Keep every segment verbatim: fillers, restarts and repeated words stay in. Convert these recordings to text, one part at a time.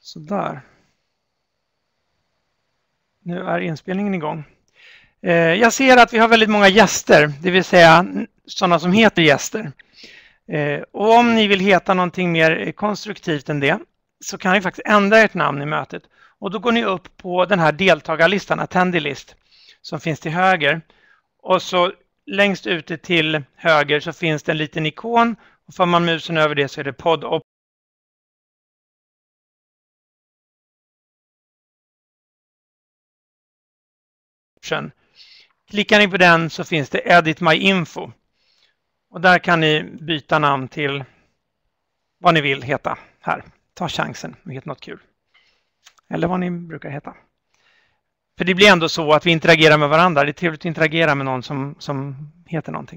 Så där. Nu är inspelningen igång. Eh, jag ser att vi har väldigt många gäster, det vill säga sådana som heter gäster. Eh, och om ni vill heta någonting mer konstruktivt än det så kan ni faktiskt ändra ert namn i mötet. Och då går ni upp på den här deltagarlistan, attendee list, som finns till höger. Och så längst ute till höger så finns det en liten ikon. Och får man musen över det så är det podd option. Klickar ni på den så finns det edit my info. Och där kan ni byta namn till vad ni vill heta här. Ta chansen och heta något kul. Eller vad ni brukar heta. För det blir ändå så att vi interagerar med varandra. Det är trevligt att interagera med någon som, som heter någonting.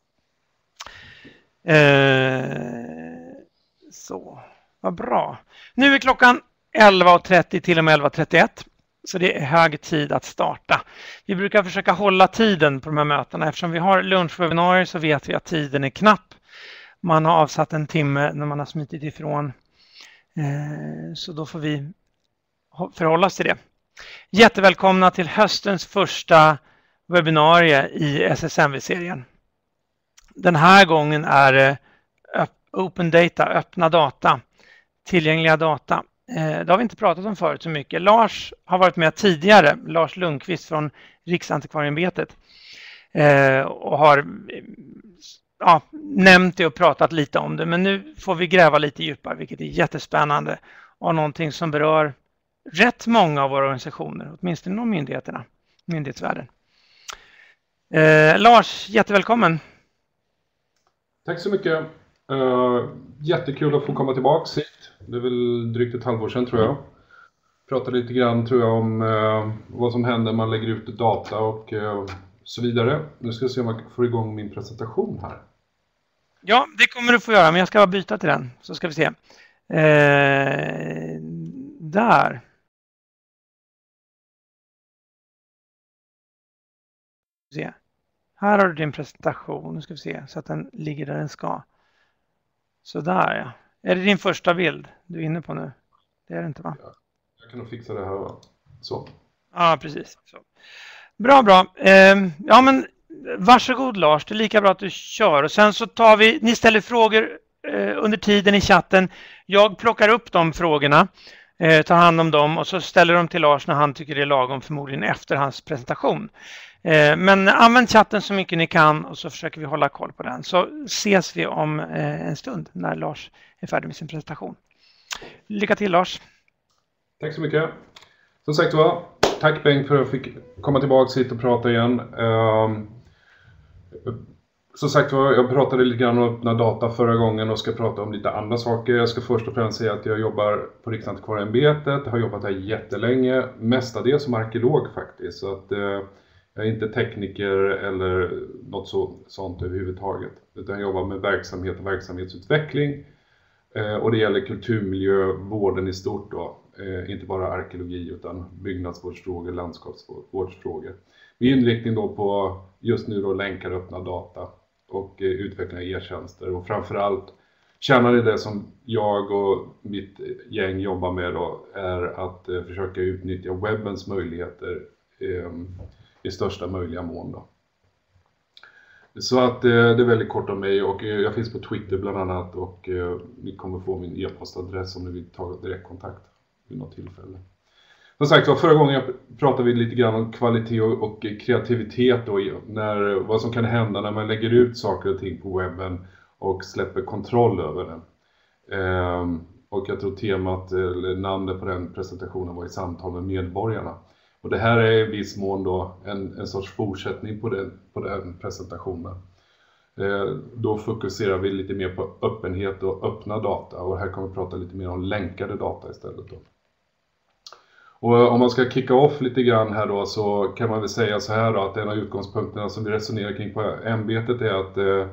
Eh, så, vad bra. Nu är klockan elva trettio till och med elva trettioett. Så det är hög tid att starta. Vi brukar försöka hålla tiden på de här mötena. Eftersom vi har lunchwebbinarier så vet vi att tiden är knapp. Man har avsatt en timme när man har smitit ifrån. Eh, så då får vi förhålla oss till det. Jättevälkomna till höstens första webbinarie i S S M V-serien. Den här gången är det Open Data, öppna data, tillgängliga data. Det har vi inte pratat om förut så mycket. Lars har varit med tidigare, Lars Lundqvist från Riksantikvarieämbetet, och har ja, nämnt det och pratat lite om det. Men nu får vi gräva lite djupare, vilket är jättespännande och någonting som berör rätt många av våra organisationer, åtminstone de myndigheterna, myndighetsvärlden. Eh, Lars, jättevälkommen. Tack så mycket. Uh, jättekul att få komma tillbaka hit. Det är väl drygt ett halvår sedan tror jag. Pratade lite grann tror jag om uh, vad som händer när man lägger ut data och uh, så vidare. Nu ska jag se om jag får igång min presentation här. Ja, det kommer du få göra, men jag ska bara byta till den. Så ska vi se. Eh, där. Se. Här har du din presentation. Nu ska vi se så att den ligger där den ska. Så där ja. Är det din första bild du är inne på nu? Det är det inte va? Ja, jag kan nog fixa det här va? Så. Ja, precis. Så. Bra, bra. Eh, ja men varsågod Lars, det är lika bra att du kör. Och sen så tar vi, ni ställer frågor eh, under tiden i chatten. Jag plockar upp de frågorna, eh, tar hand om dem och så ställer de till Lars när han tycker det är lagom, förmodligen efter hans presentation. Men använd chatten så mycket ni kan och så försöker vi hålla koll på den. Så ses vi om en stund när Lars är färdig med sin presentation. Lycka till Lars. Tack så mycket. Som sagt var, tack Bengt för att jag fick komma tillbaka hit och prata igen. Som sagt var, jag pratade lite grann om öppna data förra gången och ska prata om lite andra saker. Jag ska först och främst säga att jag jobbar på Riksantikvarieämbetet. Jag har jobbat här jättelänge, mestadels som arkeolog faktiskt. Så att jag är inte tekniker eller något så, sånt överhuvudtaget. Utan jag jobbar med verksamhet och verksamhetsutveckling. Eh, och det gäller kulturmiljövården i stort då. Eh, inte bara arkeologi utan byggnadsvårdsfrågor, landskapsvårdsfrågor. Med inriktning då på just nu då länkar öppna data och eh, utveckla e-tjänster. Och framförallt kärnan i det som jag och mitt gäng jobbar med då är att eh, försöka utnyttja webbens möjligheter eh, i största möjliga mån då. Så att eh, det är väldigt kort om mig och eh, jag finns på Twitter bland annat och eh, ni kommer få min e-postadress om ni vill ta direktkontakt vid något tillfälle. Som sagt var, förra gången jag pratade vi lite grann om kvalitet och, och kreativitet då, när, vad som kan hända när man lägger ut saker och ting på webben och släpper kontroll över den. Eh, och jag tror temat, eller namnet på den presentationen var i samtal med medborgarna. Och det här är i viss mån då en, en sorts fortsättning på den, på den presentationen. Eh, då fokuserar vi lite mer på öppenhet och öppna data. Och här kommer vi prata lite mer om länkade data istället då. Och om man ska kicka off lite grann här då så kan man väl säga så här då att en av utgångspunkterna som vi resonerar kring på ämbetet är att eh,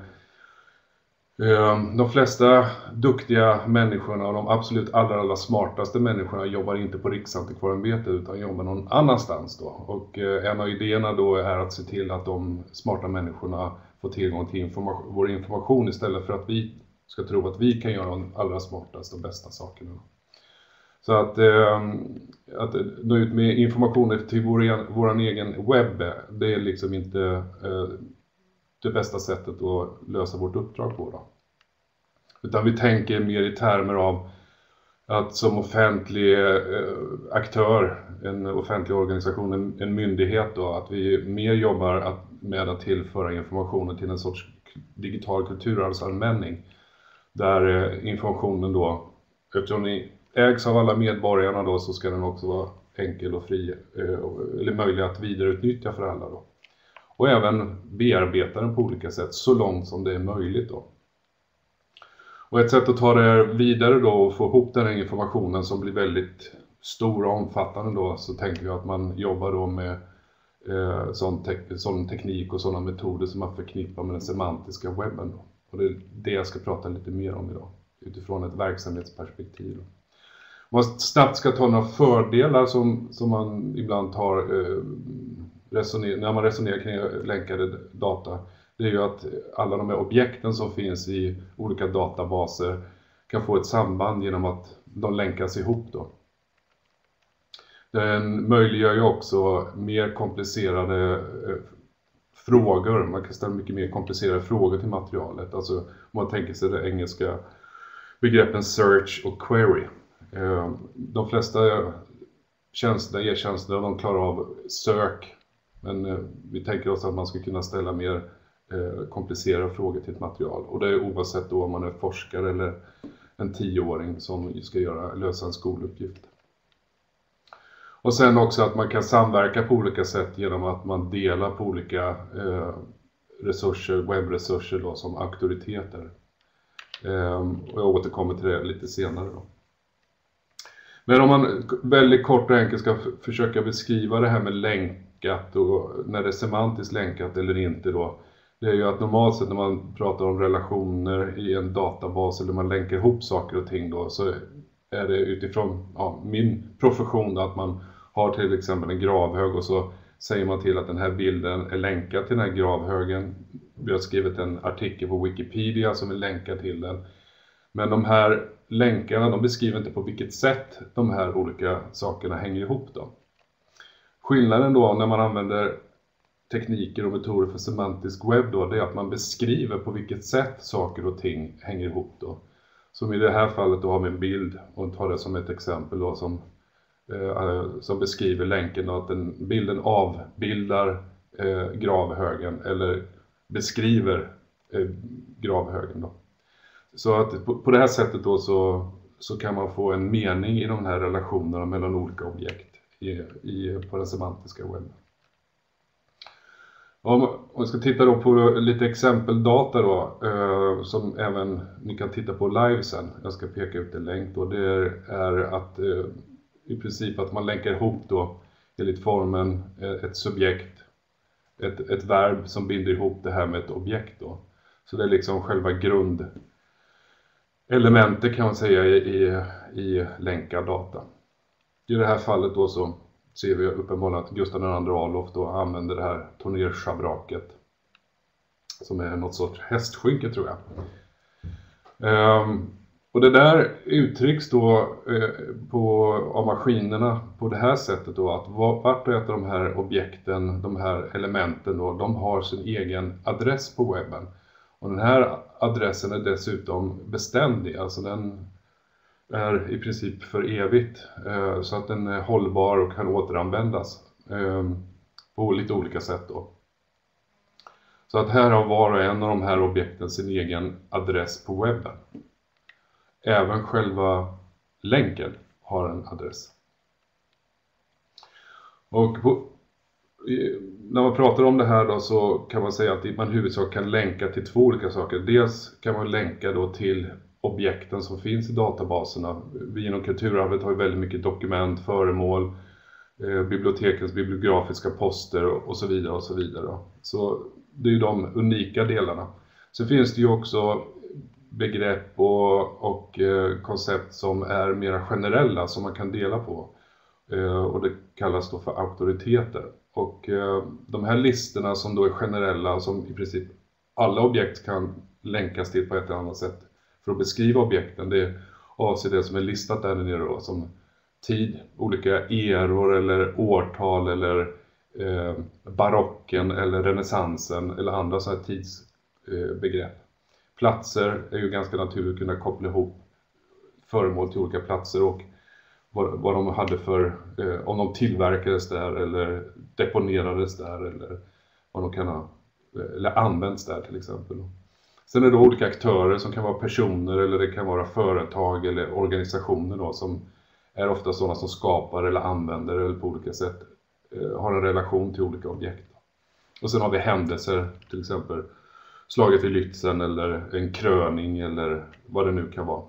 de flesta duktiga människorna och de absolut allra, allra smartaste människorna jobbar inte på Riksantikvarieämbetet utan jobbar någon annanstans då. Och en av idéerna då är att se till att de smarta människorna får tillgång till information, vår information istället för att vi ska tro att vi kan göra de allra smartaste och bästa sakerna. Så att, eh, att nå ut med information till vår, vår egen webb, det är liksom inte eh, det bästa sättet att lösa vårt uppdrag på då. Utan vi tänker mer i termer av att som offentlig eh, aktör, en offentlig organisation, en, en myndighet då, att vi mer jobbar att, med att tillföra informationen till en sorts digital kulturarvsanvändning. Där eh, informationen då, eftersom ni ägs av alla medborgarna då, så ska den också vara enkel och fri, eh, eller möjlig att vidareutnyttja för alla då. Och även bearbeta den på olika sätt så långt som det är möjligt då. Och ett sätt att ta det vidare då och få ihop den här informationen som blir väldigt stor och omfattande då, så tänker jag att man jobbar då med eh, sån, te- sån teknik och sådana metoder som man förknippar med den semantiska webben då. Och det är det jag ska prata lite mer om idag, utifrån ett verksamhetsperspektiv då. Man snabbt ska ta några fördelar som, som man ibland tar eh, resoner- när man resonerar kring länkade data. Det är ju att alla de här objekten som finns i olika databaser kan få ett samband genom att de länkas ihop då. Den möjliggör ju också mer komplicerade eh, frågor. Man kan ställa mycket mer komplicerade frågor till materialet. Alltså om man tänker sig de engelska begreppen search och query. Eh, de flesta tjänster, e-tjänster, de klarar av sök. Men eh, vi tänker oss att man ska kunna ställa mer komplicerade frågor till ett material. Och det är oavsett då om man är forskare eller en tioåring som ska göra, lösa en skoluppgift. Och sen också att man kan samverka på olika sätt genom att man delar på olika eh, resurser, webbresurser då, som auktoriteter. Eh, och jag återkommer till det lite senare då. Men om man väldigt kort och enkelt ska f- försöka beskriva det här med länkat och när det är semantiskt länkat eller inte då. Det är ju att normalt sett när man pratar om relationer i en databas eller man länkar ihop saker och ting då, så är det utifrån ja, min profession då, att man har till exempel en gravhög och så säger man till att den här bilden är länkad till den här gravhögen. Vi har skrivit en artikel på Wikipedia som är länkad till den. Men de här länkarna, de beskriver inte på vilket sätt de här olika sakerna hänger ihop då. Skillnaden då när man använder tekniker och metoder för semantisk webb då, det är att man beskriver på vilket sätt saker och ting hänger ihop då. Som i det här fallet då har vi en bild och tar det som ett exempel då som, eh, som beskriver länken då, att den bilden avbildar eh, gravhögen eller beskriver eh, gravhögen då. Så att på, på det här sättet då så, så kan man få en mening i de här relationerna mellan olika objekt i, i, på den semantiska webben. Om man ska titta då på lite exempeldata då, eh, som även ni kan titta på live sen. Jag ska peka ut en länk då. Det är, är att eh, i princip att man länkar ihop då enligt formen eh, ett subjekt, ett, ett verb som binder ihop det här med ett objekt då. Så det är liksom själva grundelementet kan man säga i, i, i länkad data. I det här fallet då så ser vi uppenbarligen att Gustav den andra Adolf då använder det här tornerschabraket som är något sorts hästskynke tror jag. Um, och det där uttrycks då eh, på, av maskinerna på det här sättet då, att vart och ett av de här objekten, de här elementen då, de har sin egen adress på webben. Och den här adressen är dessutom beständig, alltså den är i princip för evigt, eh, så att den är hållbar och kan återanvändas eh, på lite olika sätt då. Så att här har var och en av de här objekten sin egen adress på webben. Även själva länken har en adress. Och på, när man pratar om det här då, så kan man säga att man huvudsak kan länka till två olika saker. Dels kan man länka då till objekten som finns i databaserna. Vi inom kulturarvet har ju väldigt mycket dokument, föremål, eh, bibliotekens bibliografiska poster och, och så vidare och så vidare. Då. Så det är ju de unika delarna. Så finns det ju också begrepp och, och eh, koncept som är mera generella som man kan dela på. Eh, och det kallas då för auktoriteter. Och eh, de här listorna som då är generella, som i princip alla objekt kan länkas till på ett eller annat sätt för att beskriva objekten, det avser det som är listat där nere då, som tid, olika eror eller årtal eller eh, barocken eller renässansen eller andra så här tidsbegrepp. Eh, Platser är ju ganska naturligt att kunna koppla ihop föremål till olika platser och vad, vad de hade för, eh, om de tillverkades där eller deponerades där eller vad de kan ha, eller används där till exempel. Sen är det olika aktörer som kan vara personer eller det kan vara företag eller organisationer då, som är ofta sådana som skapar eller använder eller på olika sätt eh, har en relation till olika objekt. Och sen har vi händelser, till exempel slaget vid Lützen eller en kröning eller vad det nu kan vara.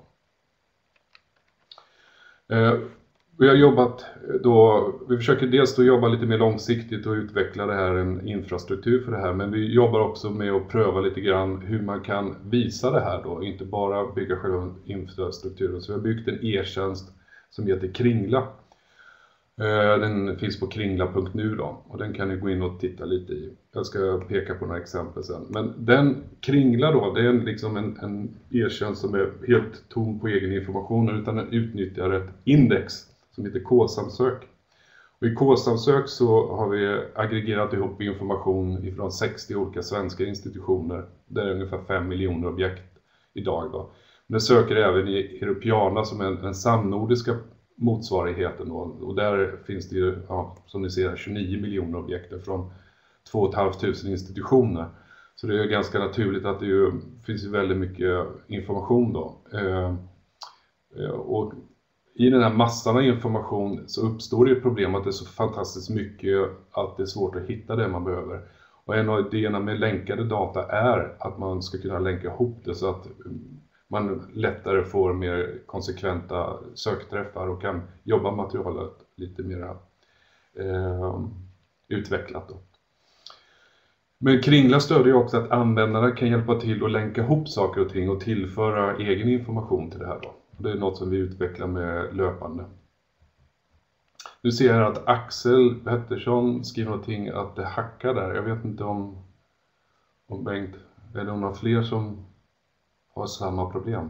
Eh, vi har jobbat då, vi försöker dels då jobba lite mer långsiktigt och utveckla det här, en infrastruktur för det här, men vi jobbar också med att pröva lite grann hur man kan visa det här då, inte bara bygga själva infrastrukturen. Så vi har byggt en e-tjänst som heter Kringla. Den finns på kringla punkt nu då, och den kan ni gå in och titta lite i. Jag ska peka på några exempel sen. Men den Kringla då, det är liksom en, en e-tjänst som är helt tom på egen information, utan den utnyttjar ett index som heter K-samsök. Och i K-samsök så har vi aggregerat ihop information ifrån sextio olika svenska institutioner. Det är ungefär fem miljoner objekt idag då. Men det söker även i Europeana som är en, en samnordiska motsvarigheten då. Och där finns det ju, ja, som ni ser, tjugonio miljoner objekt från två tusen femhundra institutioner. Så det är ganska naturligt att det ju, finns ju väldigt mycket information då. Eh, och i den här massan av information så uppstår det ju problem att det är så fantastiskt mycket att det är svårt att hitta det man behöver. Och en av idéerna med länkade data är att man ska kunna länka ihop det så att man lättare får mer konsekventa sökträffar och kan jobba materialet lite mer eh, utvecklat då. Men Kringla stödjer ju också att användarna kan hjälpa till att länka ihop saker och ting och tillföra egen information till det här då. Det är något som vi utvecklar med löpande. Nu ser jag att Axel Pettersson skriver någonting att det hackar där. Jag vet inte om, om Bengt, är det några fler som har samma problem?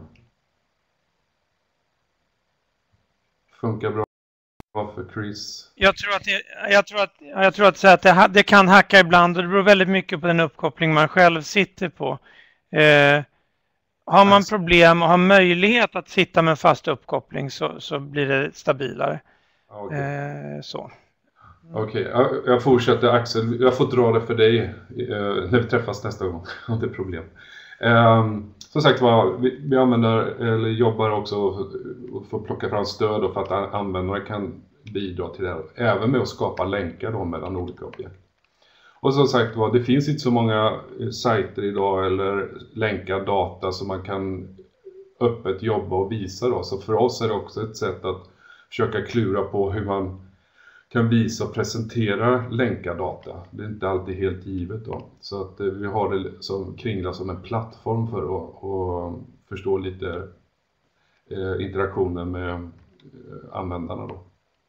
Funkar bra för Chris? Jag tror att det, jag tror att, jag tror att, så att det, det kan hacka ibland, och det beror väldigt mycket på den uppkoppling man själv sitter på. Eh, har man problem och har möjlighet att sitta med en fast uppkoppling så, så blir det stabilare. Okay. Eh, så. Okej, okay. jag, jag fortsätter Axel. Jag får dra det för dig eh, när vi träffas nästa gång. Om det är problem. Um, som sagt var, vi, vi använder eller jobbar också för att plocka fram stöd för att användare kan bidra till det här. Även med att skapa länkar då mellan olika objekt. Och som sagt var, det finns inte så många sajter idag eller länkar data som man kan öppet jobba och visa då. Så för oss är det också ett sätt att försöka klura på hur man kan visa och presentera länkar data. Det är inte alltid helt givet då. Så att vi har det som Kringla som en plattform för att, att förstå lite eh, interaktionen med eh, användarna då.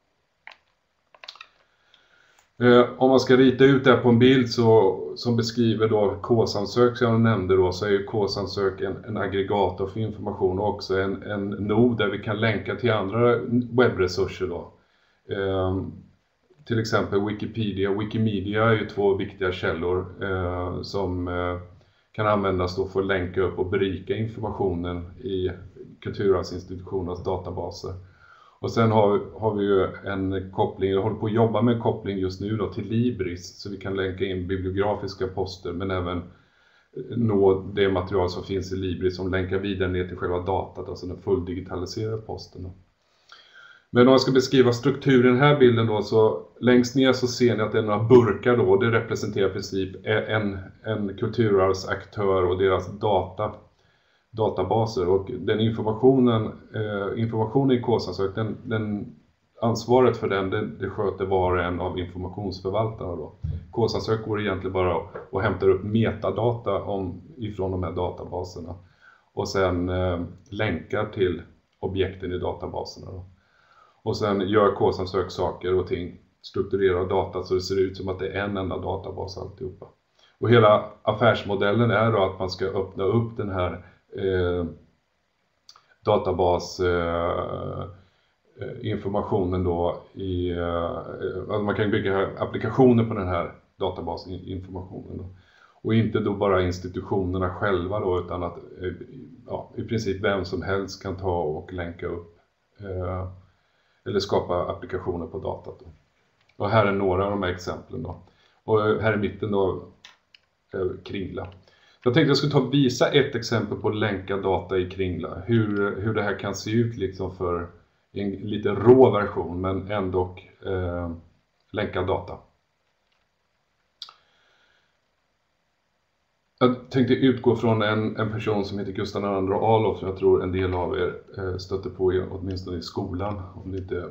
Eh, om man ska rita ut det här på en bild så, som beskriver då K-samsök som jag nämnde då, så är ju K-samsök en, en aggregator för information och också en, en nod där vi kan länka till andra webbresurser då. Eh, till exempel Wikipedia och Wikimedia är ju två viktiga källor eh, som eh, kan användas då för att länka upp och berika informationen i kulturarvsinstitutionernas databaser. Och sen har, har vi ju en koppling, jag håller på att jobba med en koppling just nu då till Libris, så vi kan länka in bibliografiska poster men även nå det material som finns i Libris som länkar vidare ner till själva datat, alltså den fulldigitaliserade posten då. Men om jag ska beskriva strukturen i den här bilden då, så längst ner så ser ni att det är några burkar då. Det representerar i princip en, en kulturarvsaktör och deras data, databaser. Och den informationen, eh, informationen i K-samsök, den, den, ansvaret för den, det, det sköter var och en av informationsförvaltarna då. K-samsök går egentligen bara och hämtar upp metadata om, ifrån de här databaserna. Och sen eh, länkar till objekten i databaserna då. Och sen gör K-samsök saker och ting, strukturerar data så det ser ut som att det är en enda databas alltihopa. Och hela affärsmodellen är då att man ska öppna upp den här eh, databas eh, informationen då i, alltså man kan bygga applikationer på den här databasinformationen då. Och inte då bara institutionerna själva då, utan att ja, i princip vem som helst kan ta och länka upp eh, eller skapa applikationer på datat då. Och här är några av de här exemplen då. Och här i mitten då eh, Kringla. Jag tänkte jag skulle ta och visa ett exempel på länkad data i Kringla. Hur, hur det här kan se ut liksom för en lite rå version, men ändå eh, länkad data. Jag tänkte utgå från en, en person som heter Gustav den andre Adolf, som jag tror en del av er eh, stötte på i, åtminstone i skolan, om ni inte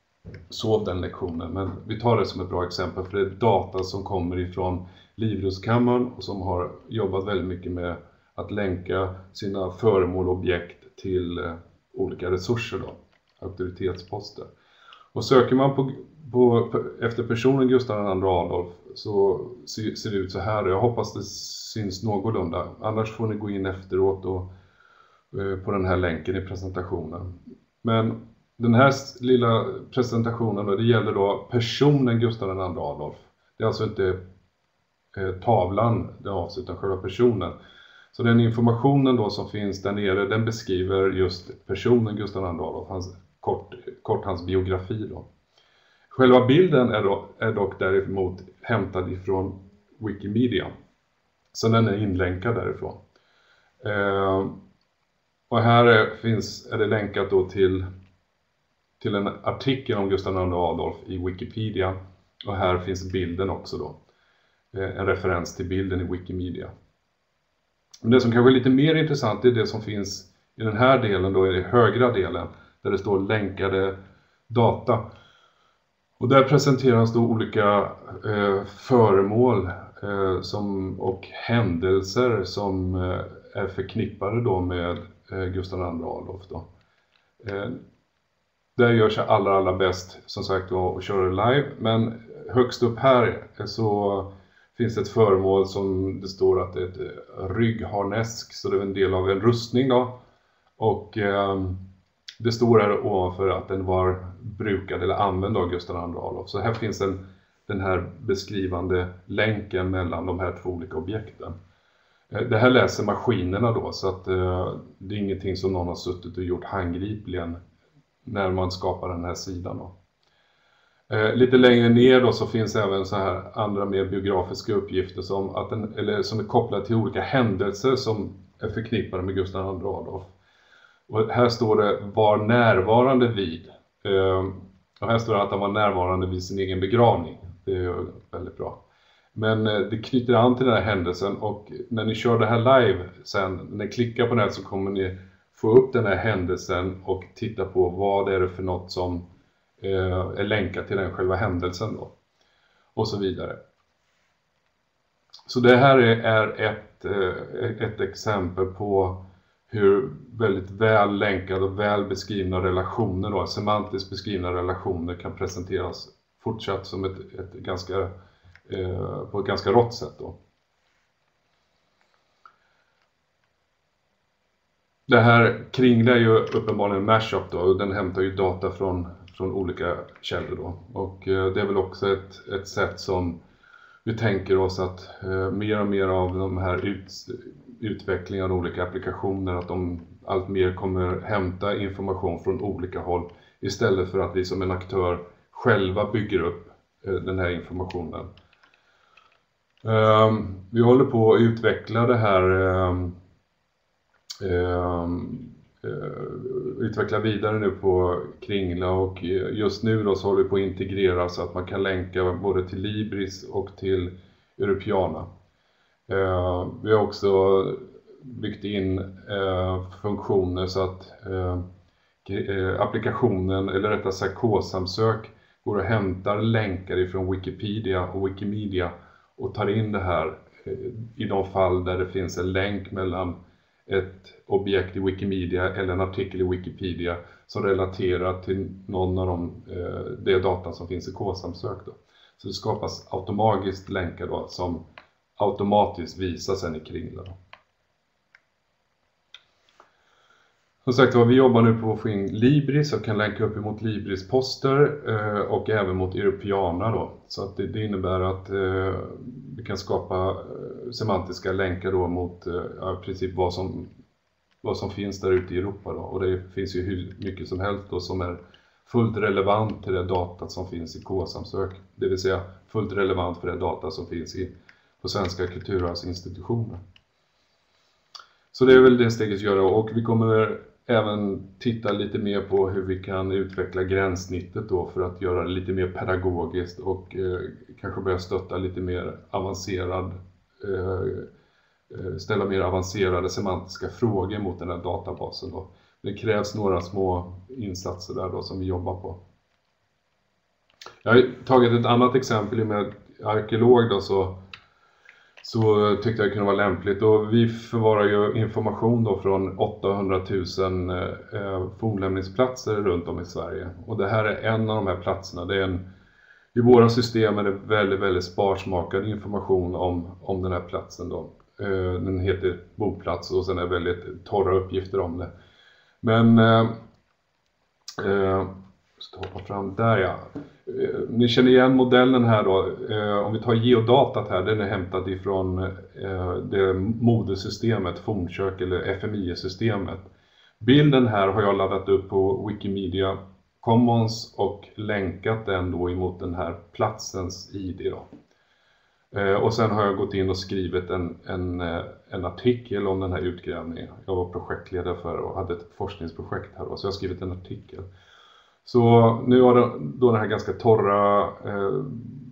sov den lektionen. Men vi tar det som ett bra exempel, för det är data som kommer ifrån Livrustkammaren och som har jobbat väldigt mycket med att länka sina föremål och objekt till eh, olika resurser då, auktoritetsposter. Och söker man på, på, efter personen Gustav den andre Adolf så ser, ser det ut så här. Jag hoppas det syns någorlunda. Annars får ni gå in efteråt och, eh, på den här länken i presentationen. Men den här lilla presentationen då, det gäller då personen Gustav den andre Adolf. Det är alltså inte eh, tavlan det avser, utan själva personen. Så den informationen då som finns där nere, den beskriver just personen Gustav den andre Adolf, hans, kort, kort hans biografi då. Själva bilden är, då, är dock däremot hämtad ifrån Wikimedia. Så den är inlänkad därifrån. Eh, och här är, finns, är det länkat då till, till en artikel om Gustav den andre Adolf i Wikipedia. Och här finns bilden också då. Eh, en referens till bilden i Wikimedia. Men det som kanske är lite mer intressant är det som finns i den här delen då, i den högra delen. Där det står länkade data. Och där presenteras då olika eh, föremål eh, som, och händelser som eh, är förknippade då med eh, Gustav den andre Adolf då. Eh, där görs det allra, allra bäst som sagt då, att köra live. Men högst upp här så finns ett föremål som det står att det är ett ryggharnesk, så det är en del av en rustning då. Och eh, det står här ovanför att den var brukad eller använd av Gustav den andre Adolf. Så här finns en, den här beskrivande länken mellan de här två olika objekten. Det här läser maskinerna då, så att eh, det är ingenting som någon har suttit och gjort handgripligen när man skapar den här sidan då. Eh, lite längre ner då så finns även så här andra mer biografiska uppgifter som, att den, eller som är kopplade till olika händelser som är förknippade med Gustav den andre Adolf. Och här står det var närvarande vid. Eh, och här står det att han var närvarande vid sin egen begravning. Det är väldigt bra. Men eh, det knyter an till den här händelsen, och när ni kör det här live sen, när ni klickar på den så kommer ni få upp den här händelsen och titta på vad det är för något som eh, är länkat till den själva händelsen då. Och så vidare. Så det här är ett, eh, ett exempel på hur väldigt väl länkade och väl beskrivna relationer då, semantiskt beskrivna relationer kan presenteras fortsatt som ett, ett ganska, eh, på ett ganska rått sätt då. Det här Kringla är ju uppenbarligen en mashup då, och den hämtar ju data från, från olika källor då. Och eh, det är väl också ett, ett sätt som vi tänker oss att eh, mer och mer av de här ut, utvecklingen av olika applikationer, att de allt mer kommer hämta information från olika håll istället för att vi som en aktör själva bygger upp eh, den här informationen. Eh, vi håller på att utveckla det här eh, eh, utveckla vidare nu på Kringla, och just nu då så håller vi på att integrera så att man kan länka både till Libris och till Europeana. Eh, vi har också byggt in eh, funktioner så att eh, applikationen, eller rättare sagt kodsamsök, går och hämtar länkar ifrån Wikipedia och Wikimedia och tar in det här eh, i de fall där det finns en länk mellan ett objekt i Wikimedia eller en artikel i Wikipedia som relaterar till någon av de eh, det data som finns i kodsamsök då. Så det skapas automatiskt länkar då som automatiskt visas sen i Kringla då. Som sagt, vi jobbar nu på att få in Libris och kan länka upp emot Libris-poster eh, och även mot Europeana då. Så att det, det innebär att eh, vi kan skapa eh, semantiska länkar då mot eh, i princip vad som, vad som finns där ute i Europa då. Och det finns ju hur mycket som helst då som är fullt relevant till det datat som finns i K S A M-sök. Det vill säga fullt relevant för det data som finns i, på svenska kulturarvsinstitutioner. Så det är väl det steget att göra, och vi kommer även titta lite mer på hur vi kan utveckla gränssnittet då för att göra det lite mer pedagogiskt och eh, kanske börja stötta lite mer avancerad, eh, ställa mer avancerade semantiska frågor mot den här databasen då. Det krävs några små insatser där då som vi jobbar på. Jag har tagit ett annat exempel med arkeolog då, så så tyckte jag det kunde vara lämpligt. Och vi förvarar ju information då från åttahundratusen eh, fornlämningsplatser runt om i Sverige. Och det här är en av de här platserna. Det är en, i våra system är det väldigt, väldigt sparsmakad information om, om den här platsen då. Eh, den heter boplats och sen är det väldigt torra uppgifter om det. Men eh, eh, ska hoppa fram där, ja. Eh, ni känner igen modellen här då. Eh, om vi tar geodatat här, den är hämtad ifrån eh, det modesystemet, fornkök eller F M I-systemet. Bilden här har jag laddat upp på Wikimedia Commons och länkat den då emot den här platsens I D då. Eh, och sen har jag gått in och skrivit en, en, en artikel om den här utgrävningen. Jag var projektledare för och hade ett forskningsprojekt här då, så jag har skrivit en artikel. Så nu har då den här ganska torra, eh,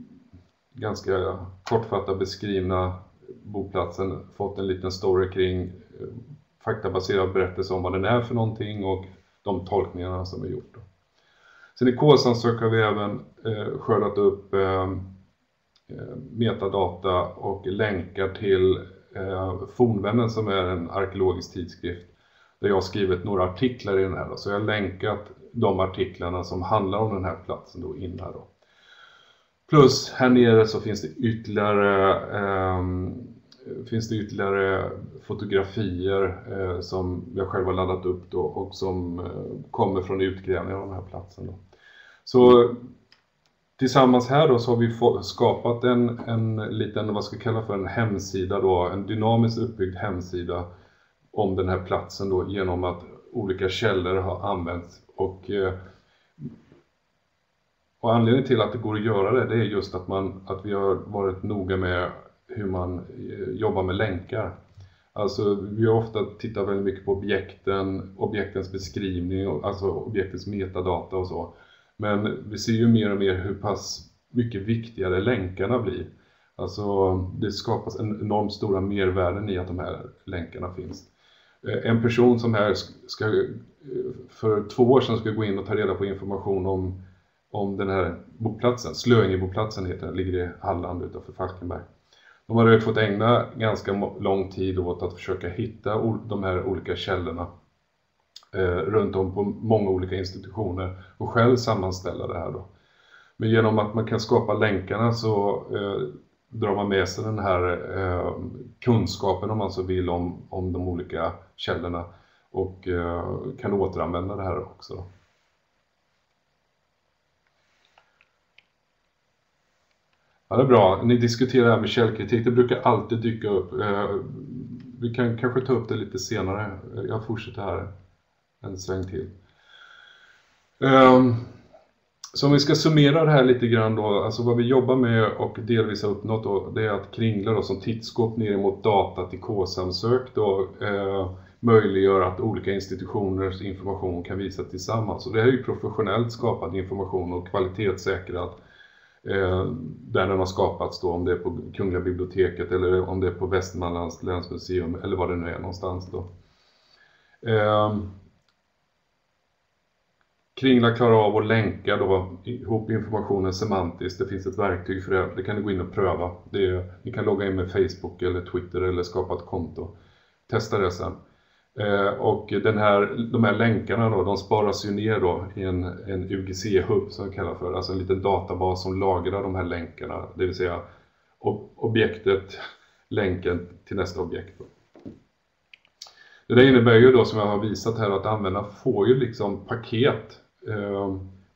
ganska kortfattat beskrivna boplatsen fått en liten story kring eh, faktabaserad berättelse om vad den är för någonting och de tolkningarna som är gjort. Sen i K S A M-sök har vi även eh, skördat upp eh, metadata och länkar till eh, Fornvännen som är en arkeologisk tidskrift där jag har skrivit några artiklar i den här. Då. Så jag har länkat de artiklarna som handlar om den här platsen då in här då. Plus här nere så finns det ytterligare, eh, finns det ytterligare fotografier eh, som jag själv har laddat upp då och som eh, kommer från utgrävningar av den här platsen då. Så tillsammans här då så har vi få, skapat en, en liten, vad ska jag kalla för en hemsida då, en dynamiskt uppbyggd hemsida om den här platsen då genom att olika källor har använts. Och, och anledningen till att det går att göra det, det är just att, man, att vi har varit noga med hur man jobbar med länkar. Alltså vi har ofta tittat väldigt mycket på objekten, objektens beskrivning, alltså objektens metadata och så. Men vi ser ju mer och mer hur pass mycket viktigare länkarna blir. Alltså det skapas en enormt stora mervärden i att de här länkarna finns. En person som här ska, för två år sedan ska gå in och ta reda på information om, om den här boplatsen. Slöingeboplatsen heter den, ligger i Halland utanför Falkenberg. De har fått ägna ganska lång tid åt att försöka hitta de här olika källorna eh, runt om på många olika institutioner och själv sammanställa det här då. Men genom att man kan skapa länkarna så eh, drar man med sig den här eh, kunskapen om man så vill om, om de olika källorna och eh, kan återanvända det här också då. Ja, det är bra. Ni diskuterar det här med källkritik. Det brukar alltid dyka upp. Eh, vi kan kanske ta upp det lite senare. Jag fortsätter här en sväng till. Eh, Så om vi ska summera det här lite grann då, alltså vad vi jobbar med och delvis har uppnått då, det är att Kringla då som tittskåp ner mot data till K S A M-sök då eh, möjliggör att olika institutioners information kan visas tillsammans. Och det här är ju professionellt skapad information och kvalitetssäkrad eh, där den har skapats då, om det är på Kungliga biblioteket eller om det är på Västmanlands länsmuseum eller vad det nu är någonstans då. Eh, Kringla klarar av att länka då ihop informationen semantiskt. Det finns ett verktyg för det. Det kan ni gå in och pröva. Det är, ni kan logga in med Facebook eller Twitter eller skapa ett konto. Testa det sen. Eh, och den här, de här länkarna då, de sparas ju ner då i en, en U G C-hub som jag kallar för. Alltså en liten databas som lagrar de här länkarna. Det vill säga ob- objektet, länken till nästa objekt. Det där innebär ju då, som jag har visat här, att användarna får ju liksom paket eh,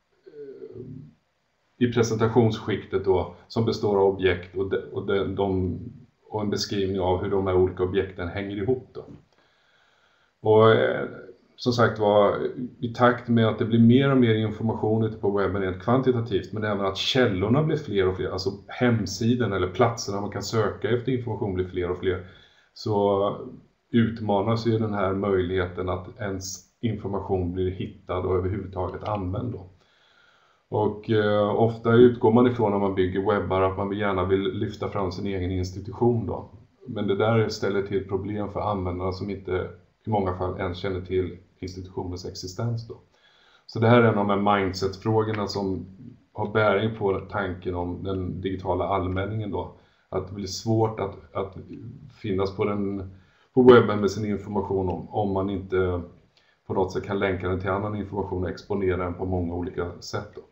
i presentationsskiktet då, som består av objekt och, de, och, de, de, och en beskrivning av hur de här olika objekten hänger ihop då. Och eh, som sagt var, i takt med att det blir mer och mer information ute på webben rent kvantitativt, men även att källorna blir fler och fler, alltså hemsidan eller platserna man kan söka efter information blir fler och fler, så utmanas ju den här möjligheten att ens information blir hittad och överhuvudtaget använd då. Och eh, ofta utgår man ifrån när man bygger webbar att man gärna vill lyfta fram sin egen institution då. Men det där ställer till problem för användarna som inte i många fall ens känner till institutionens existens då. Så det här är en av de här mindset-frågorna som har bäring på tanken om den digitala allmänningen då. Att det blir svårt att, att finnas på, den, på webben med sin information om, om man inte på något sätt kan länka den till annan information och exponera den på många olika sätt då.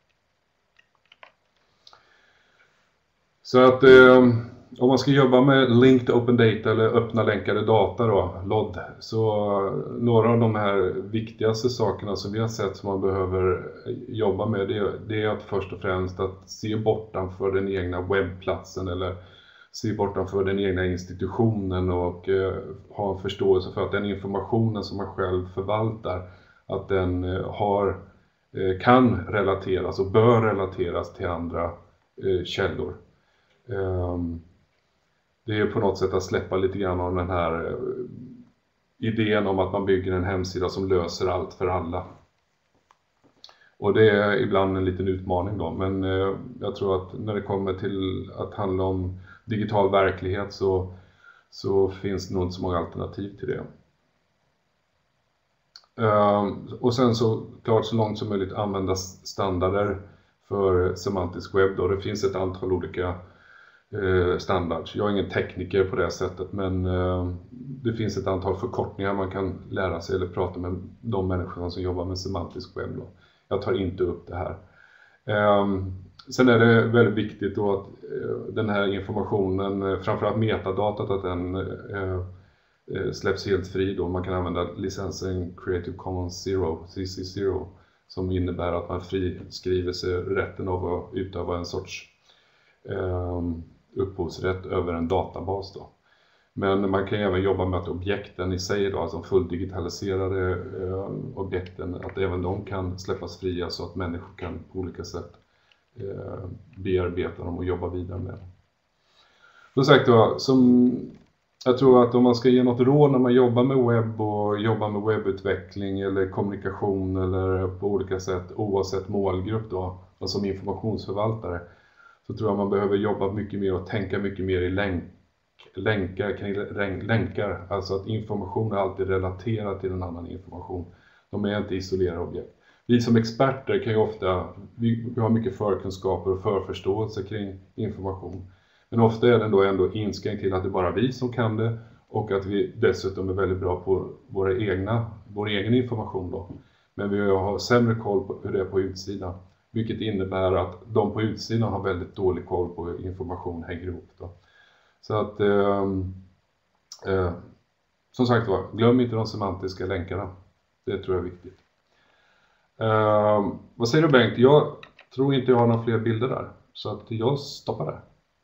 Så att eh, om man ska jobba med linked open data eller öppna länkade data då, L O D, så några av de här viktigaste sakerna som vi har sett som man behöver jobba med, det, det är att först och främst att se bortanför den egna webbplatsen eller se bortanför den egna institutionen och eh, ha en förståelse för att den informationen som man själv förvaltar, att den eh, har, eh, kan relateras och bör relateras till andra eh, källor. Um, Det är på något sätt att släppa lite grann av den här uh, idén om att man bygger en hemsida som löser allt för alla. Och det är ibland en liten utmaning då, men uh, jag tror att när det kommer till att handla om digital verklighet så, så finns det nog inte så många alternativ till det. Uh, och sen så klart så långt som möjligt använda standarder för semantisk webb då. Det finns ett antal olika standards. Jag är ingen tekniker på det sättet, men uh, det finns ett antal förkortningar man kan lära sig eller prata med de människor som jobbar med semantisk webb då. Jag tar inte upp det här. Um, sen är det väldigt viktigt då att uh, den här informationen, uh, framförallt metadatat, att den uh, uh, släpps helt fri då. Man kan använda licensen Creative Commons Zero, C C zero, som innebär att man friskriver sig rätten av att utöva en sorts um, upphovsrätt över en databas då. Men man kan även jobba med att objekten i sig då, alltså fulldigitaliserade eh, objekten, att även de kan släppas fria så att människor kan på olika sätt eh, bearbeta dem och jobba vidare med dem. Som sagt då, som jag tror att om man ska ge något råd när man jobbar med webb och jobbar med webbutveckling eller kommunikation eller på olika sätt oavsett målgrupp då, och som informationsförvaltare, så tror jag man behöver jobba mycket mer och tänka mycket mer i länk, länkar, kring länkar. Alltså att information är alltid relaterad till en annan information. De är inte isolerade objekt. Vi som experter kan ju ofta, vi, vi har mycket förkunskaper och förförståelse kring information. Men ofta är den då ändå inskränkt till att det är bara vi som kan det och att vi dessutom är väldigt bra på våra egna, vår egen information då. Men vi har sämre koll på hur det är på utsidan. Vilket innebär att de på utsidan har väldigt dålig koll på hur information hänger ihop då. Så att, eh, eh, som sagt var, glöm inte de semantiska länkarna. Det tror jag är viktigt. Eh, vad säger du Bengt? Jag tror inte jag har några fler bilder där. Så att jag stoppar där.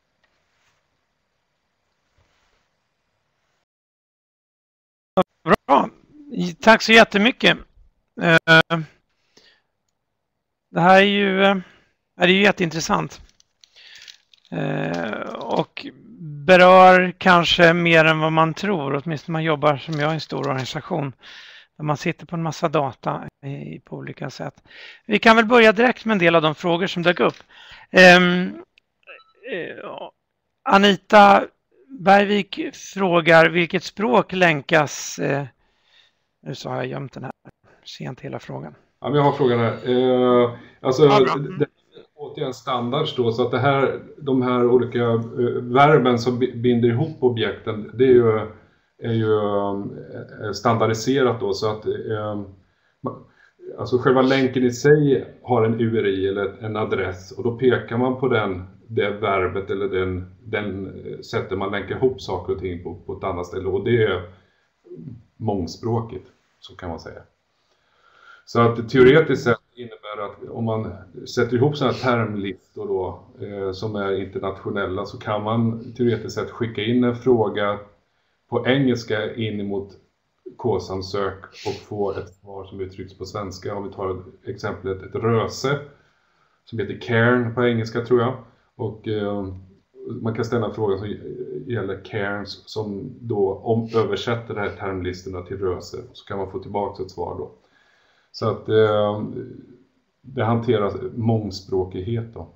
Bra. Tack så jättemycket. Eh, Det här är ju, är ju jätteintressant eh, och berör kanske mer än vad man tror, åtminstone man jobbar som jag i en stor organisation där man sitter på en massa data i, på olika sätt. Vi kan väl börja direkt med en del av de frågor som dök upp. Eh, eh, Anita Bergvik frågar vilket språk länkas, eh, nu så har jag gömt den här, ser inte hela frågan. Ja, men jag har frågan här. Eh, alltså, ja, det är återigen standards då, så att det här, de här olika eh, verben som binder ihop objekten, det är ju, är ju eh, standardiserat då, så att eh, alltså själva länken i sig har en U R I eller en adress och då pekar man på den, det verbet eller den, den sättet man länkar ihop saker och ting på, på ett annat ställe, och det är mångspråkigt, så kan man säga. Så att teoretiskt sett innebär att om man sätter ihop sådana här termlistor då, eh, som är internationella, så kan man teoretiskt sett skicka in en fråga på engelska in emot K-samsök och få ett svar som uttrycks på svenska. Om vi tar exemplet ett röse som heter cairn på engelska, tror jag. Och eh, man kan ställa en fråga som gäller cairns som då om, översätter de här termlistorna till röse. Så kan man få tillbaka ett svar då. Så att eh, det hanteras mångspråkighet då.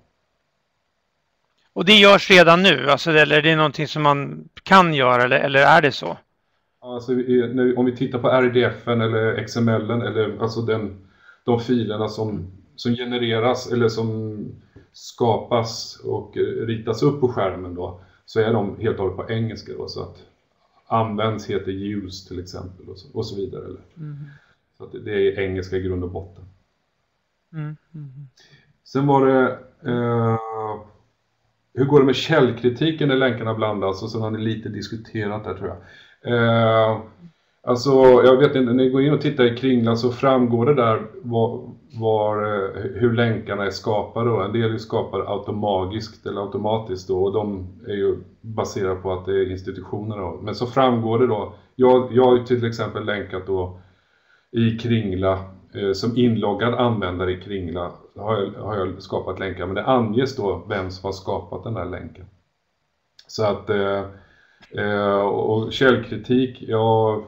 Och det görs redan nu? Alltså, eller är det någonting som man kan göra, eller, eller är det så? Alltså, om vi tittar på R D F:en eller X M L:en, eller alltså den, de filerna som, som genereras eller som skapas och ritas upp på skärmen då, så är de helt och hållet på engelska då, så att används heter use till exempel och så, och så vidare. Eller. Mm. Så att det är engelska i grund och botten. Mm. Mm. Sen var det eh, hur går det med källkritiken när länkarna blandas, och sen har ni lite diskuterat där, tror jag. Eh, alltså jag vet inte, när ni går in och tittar i Kringla så framgår det där var, var, hur länkarna är skapade då. En del är skapade automatiskt eller automatiskt då, och de är ju baserade på att det är institutioner då. Men så framgår det då, jag, jag har ju till exempel länkat då i Kringla eh, som inloggad användare i Kringla har jag, har jag skapat länkar, men det anges då vem som har skapat den här länken. Så att eh, Eh, och källkritik, ja,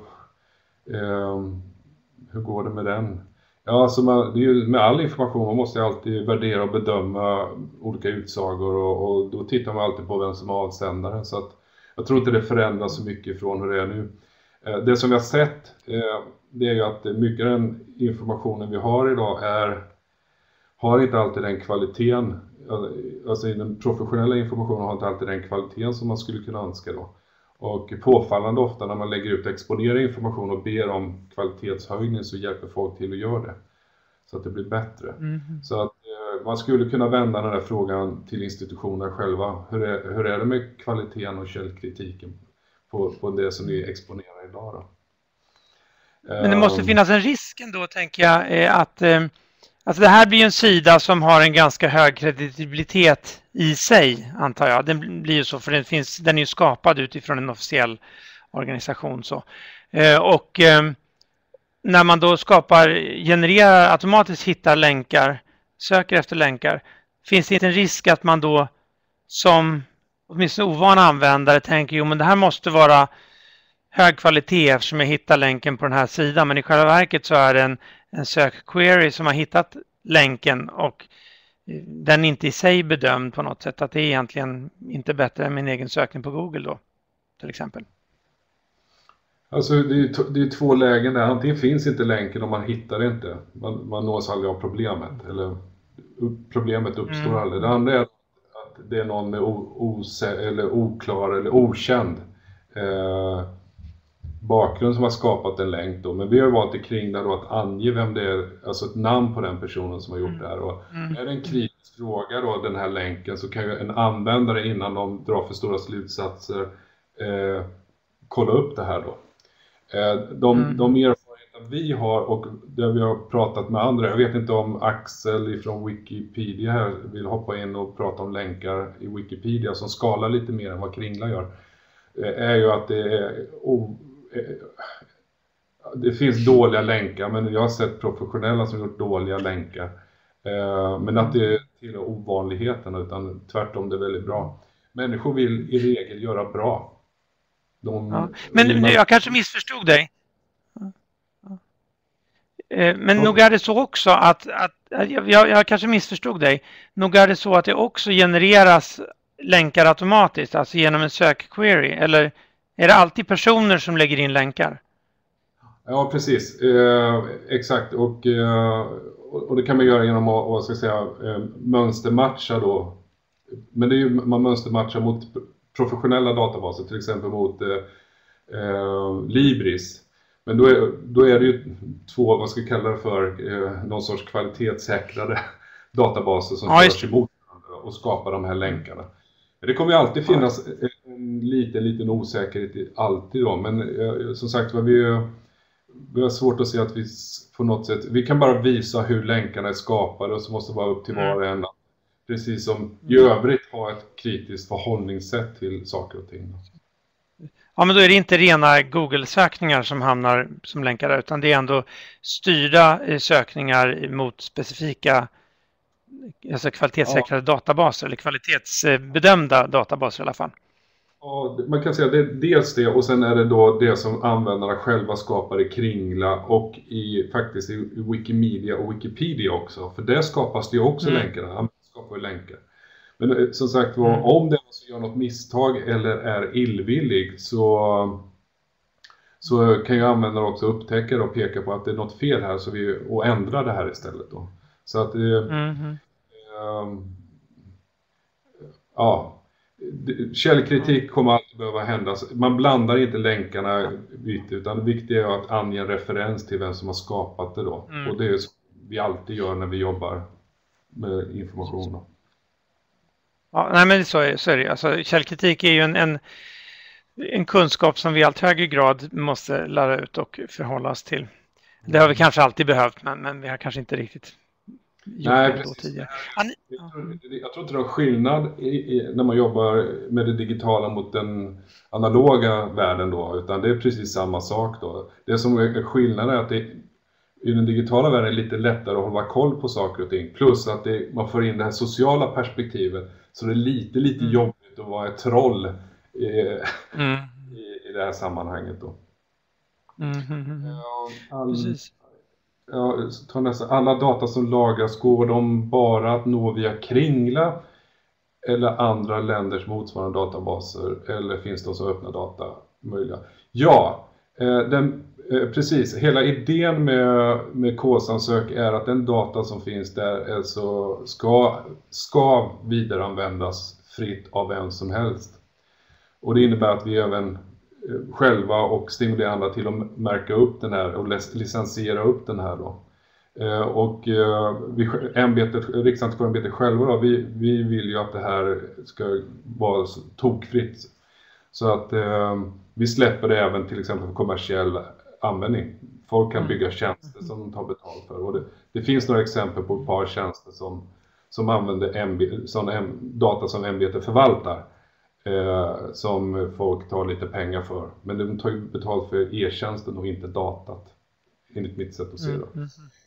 eh, hur går det med den? Ja, alltså man, det är ju med all information, man måste alltid värdera och bedöma olika utsagor, och, och då tittar man alltid på vem som är avsändaren. Så att jag tror inte det förändras så mycket från hur det är nu. Eh, det som vi har sett, eh, det är ju att mycket av den informationen vi har idag är, har inte alltid den kvaliteten, alltså i den professionella informationen har inte alltid den kvaliteten som man skulle kunna önska då. Och påfallande ofta när man lägger ut exponera information och ber om kvalitetshöjning, så hjälper folk till att göra det. Så att det blir bättre. Mm. Så att eh, man skulle kunna vända den här frågan till institutioner själva. Hur är, hur är det med kvaliteten och källkritiken på, på det som ni exponerar idag då? Men det måste finnas en risk ändå, tänker jag, att eh, alltså det här blir en sida som har en ganska hög kredibilitet i sig, antar jag. Den blir ju så, för den, finns, den är ju skapad utifrån en officiell organisation. Så. Eh, och eh, när man då skapar, genererar, automatiskt hittar länkar, söker efter länkar, finns det inte en risk att man då som åtminstone ovan användare tänker, jo men det här måste vara hög kvalitet eftersom jag hittar länken på den här sidan, men i själva verket så är det en, en sökquery som har hittat länken, och den är inte i sig bedömd på något sätt, att det är egentligen inte bättre än min egen sökning på Google då, till exempel. Alltså det är, det är två lägen där. Antingen finns inte länken och man hittar det inte. Man, man nås aldrig av problemet. Eller problemet uppstår mm. aldrig. Det andra är att det är någon med ose, eller oklar eller okänd eh, bakgrund som har skapat en länk då. Men vi har valt i Kringla då att ange vem det är, alltså ett namn på den personen som har gjort det här. Och mm. är det en kritisk fråga då, den här länken, så kan ju en användare innan de drar för stora slutsatser eh, kolla upp det här då. Eh, de, mm. de erfarenheter vi har och där vi har pratat med andra, jag vet inte om Axel från Wikipedia här vill hoppa in och prata om länkar i Wikipedia som skalar lite mer än vad Kringla gör, eh, är ju att det är o, det finns dåliga länkar, men jag har sett professionella som gjort dåliga länkar. Eh, men att det är till ovanligheten, utan tvärtom det är väldigt bra. Människor vill i regel göra bra. De, ja. Men nu, jag kanske missförstod dig. Eh, men ja. Nog är det så också att, att jag, jag kanske missförstod dig. Nog är det så att det också genereras länkar automatiskt, alltså genom en sökquery, eller är det alltid personer som lägger in länkar? Ja, precis. Eh, exakt. Och, eh, och det kan man göra genom att, vad ska jag säga, eh, mönstermatcha då. Men det är ju, man mönstermatchar mot professionella databaser, till exempel mot eh, eh, Libris. Men då är, då är det ju två, vad ska jag kalla det för, eh, någon sorts kvalitetssäkrade databaser som ja, förs emot och skapar de här länkarna. Det kommer ju alltid finnas en en liten, liten osäkerhet alltid då. Men eh, som sagt vad vi, vi har svårt att se att vi på något sätt, vi kan bara visa hur länkarna är skapade och så måste det vara upp till var och en. Precis som i övrigt ha ett kritiskt förhållningssätt till saker och ting. Ja, men då är det inte rena Google-sökningar som hamnar som länkar där, utan det är ändå styrda sökningar mot specifika, alltså kvalitetssäkrade ja. databaser eller kvalitetsbedömda databaser i alla fall. Ja, man kan säga det är dels det och sen är det då det som användarna själva skapar i Kringla och i faktiskt i Wikimedia och Wikipedia också. För där skapas det ju också mm. länkarna. Man skapar ju länkar. Men som sagt var, mm. om det är någon som gör något misstag eller är illvillig så, så kan ju användare också upptäcka och peka på att det är något fel här så vi, och ändra det här istället då. Så att mm. eh, ja, källkritik kommer alltid behöva hända. Man blandar inte länkarna utan det viktiga är att ange en referens till vem som har skapat det då. Mm. Och det är så vi alltid gör när vi jobbar med information då. Ja, nej men så är, så är det. Alltså, källkritik är ju en, en, en kunskap som vi i allt högre grad måste lära ut och förhålla oss till. Det har vi kanske alltid behövt, men, men vi har kanske inte riktigt gjort nej, det då tidigare. Jag tror, jag tror inte det är skillnad i, i, när man jobbar med det digitala mot den analoga världen då, utan det är precis samma sak då. Det som är skillnaden är att det i den digitala världen är lite lättare att hålla koll på saker och ting. Plus att det, man får in det här sociala perspektivet. Så det är lite, lite mm. jobbigt att vara ett troll i, mm. i, i det här sammanhanget då. Mm, mm, mm. All, ja, ta nästa, alla data som lagras, går de bara att nå via Kringla eller andra länders motsvarande databaser? Eller finns det så öppna data möjliga? Ja, den, precis. Hela idén med, med K-samsök är att den data som finns där alltså ska, ska vidareanvändas fritt av vem som helst. Och det innebär att vi även själva och stimulerar andra till att märka upp den här och licensiera upp den här då. Och vi, ämbetet, Riksantikvarieämbetet själva då, vi, vi vill ju att det här ska vara tokfritt. Så att eh, vi släpper det även till exempel för kommersiell användning. Folk kan bygga tjänster som de tar betalt för. Och det, det finns några exempel på ett par tjänster som, som använder M B, sån M, data som ämbetet förvaltar. Eh, som folk tar lite pengar för. Men de tar ju betalt för e-tjänsten och inte datat. Enligt mitt sätt att se det. Mm,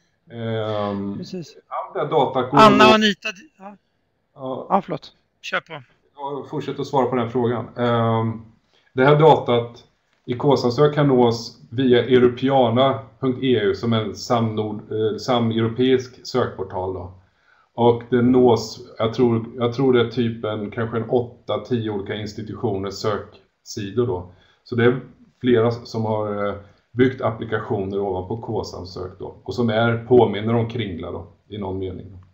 mm. Eh, Precis. Data Anna och Anita. Ja, ja. ja förlåt. Kör på. Jag fortsätter att svara på den frågan. Eh, det här datat i K-samsök kan nås via europeana punkt e u som är en samnord, eh, sameuropeisk sökportal då. Och det nås, jag tror, jag tror det är typ en, kanske en åtta tio olika institutioners söksidor då. Så det är flera som har byggt applikationer ovanpå K-samsök då. Och som är påminner om Kringla då, i någon mening då.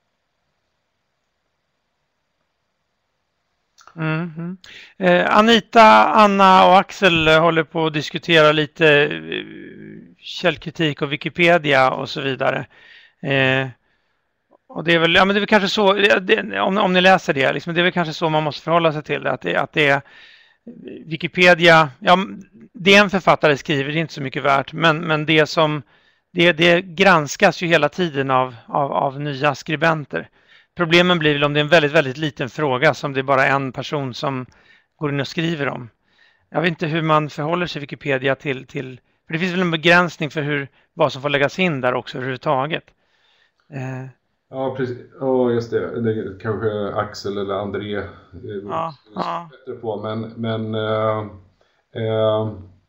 Mm-hmm. eh, Anita, Anna och Axel håller på att diskutera lite eh, källkritik och Wikipedia och så vidare. Eh, och det är väl, ja men det är väl kanske så, det, om, om ni läser det, liksom, det är väl kanske så man måste förhålla sig till det, att det, att det är Wikipedia, ja det en författare skriver det är inte så mycket värt, men, men det som, det, det granskas ju hela tiden av, av, av nya skribenter. Problemen blir väl om det är en väldigt, väldigt liten fråga som det är bara en person som går in och skriver om. Jag vet inte hur man förhåller sig Wikipedia till, till för det finns väl en begränsning för hur, vad som får läggas in där också överhuvudtaget. Eh. Ja, precis. Ja, just det. Det är kanske Axel eller André ja, ja. bättre på, men, men äh, äh,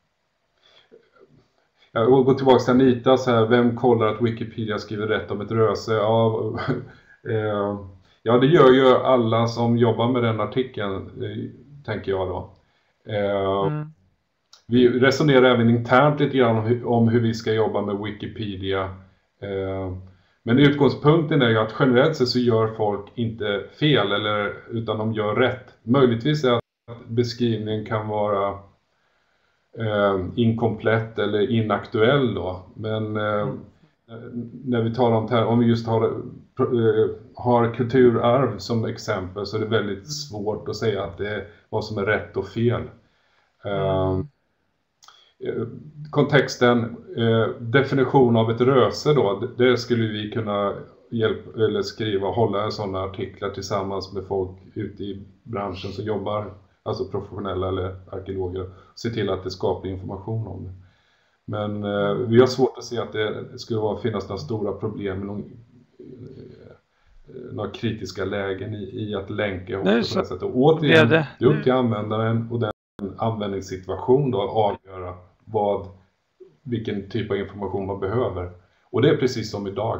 jag går tillbaka till Anita så här, vem kollar att Wikipedia skriver rätt om ett röse? Ja, ja, det gör ju alla som jobbar med den artikeln, tänker jag då. Mm. Vi resonerar även internt lite grann om hur vi ska jobba med Wikipedia. Men utgångspunkten är ju att generellt sett så gör folk inte fel, eller, utan de gör rätt. Möjligtvis är att beskrivningen kan vara inkomplett eller inaktuell då. Men mm. när vi talar om, om vi just har, har kulturarv som exempel, så är det väldigt svårt att säga att det vad som är rätt och fel. Mm. Uh, kontexten, uh, definition av ett röse då, det, det skulle vi kunna hjälpa eller skriva, hålla sådana artiklar tillsammans med folk ute i branschen som jobbar, alltså professionella eller arkeologer, se till att det skapar information om det. Men uh, vi har svårt att se att det skulle vara, finnas några stora problem med någon, några kritiska lägen i, i att länka ihop det på det sättet. Och återigen, det är upp till användaren och den användningssituation då att avgöra vad, vilken typ av information man behöver. Och det är precis som idag.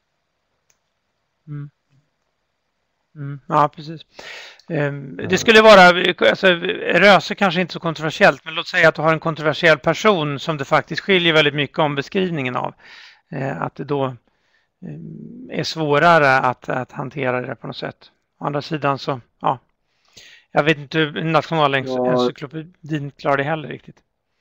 Mm. Mm. Ja, precis. Um, det skulle vara, alltså, röse kanske inte så kontroversiellt, men låt säga att du har en kontroversiell person som det faktiskt skiljer väldigt mycket om beskrivningen av. Uh, att det då um, är svårare att, att hantera det på något sätt. Å andra sidan så, ja. Jag vet inte hur Nationalencyklopedin klarar det heller riktigt.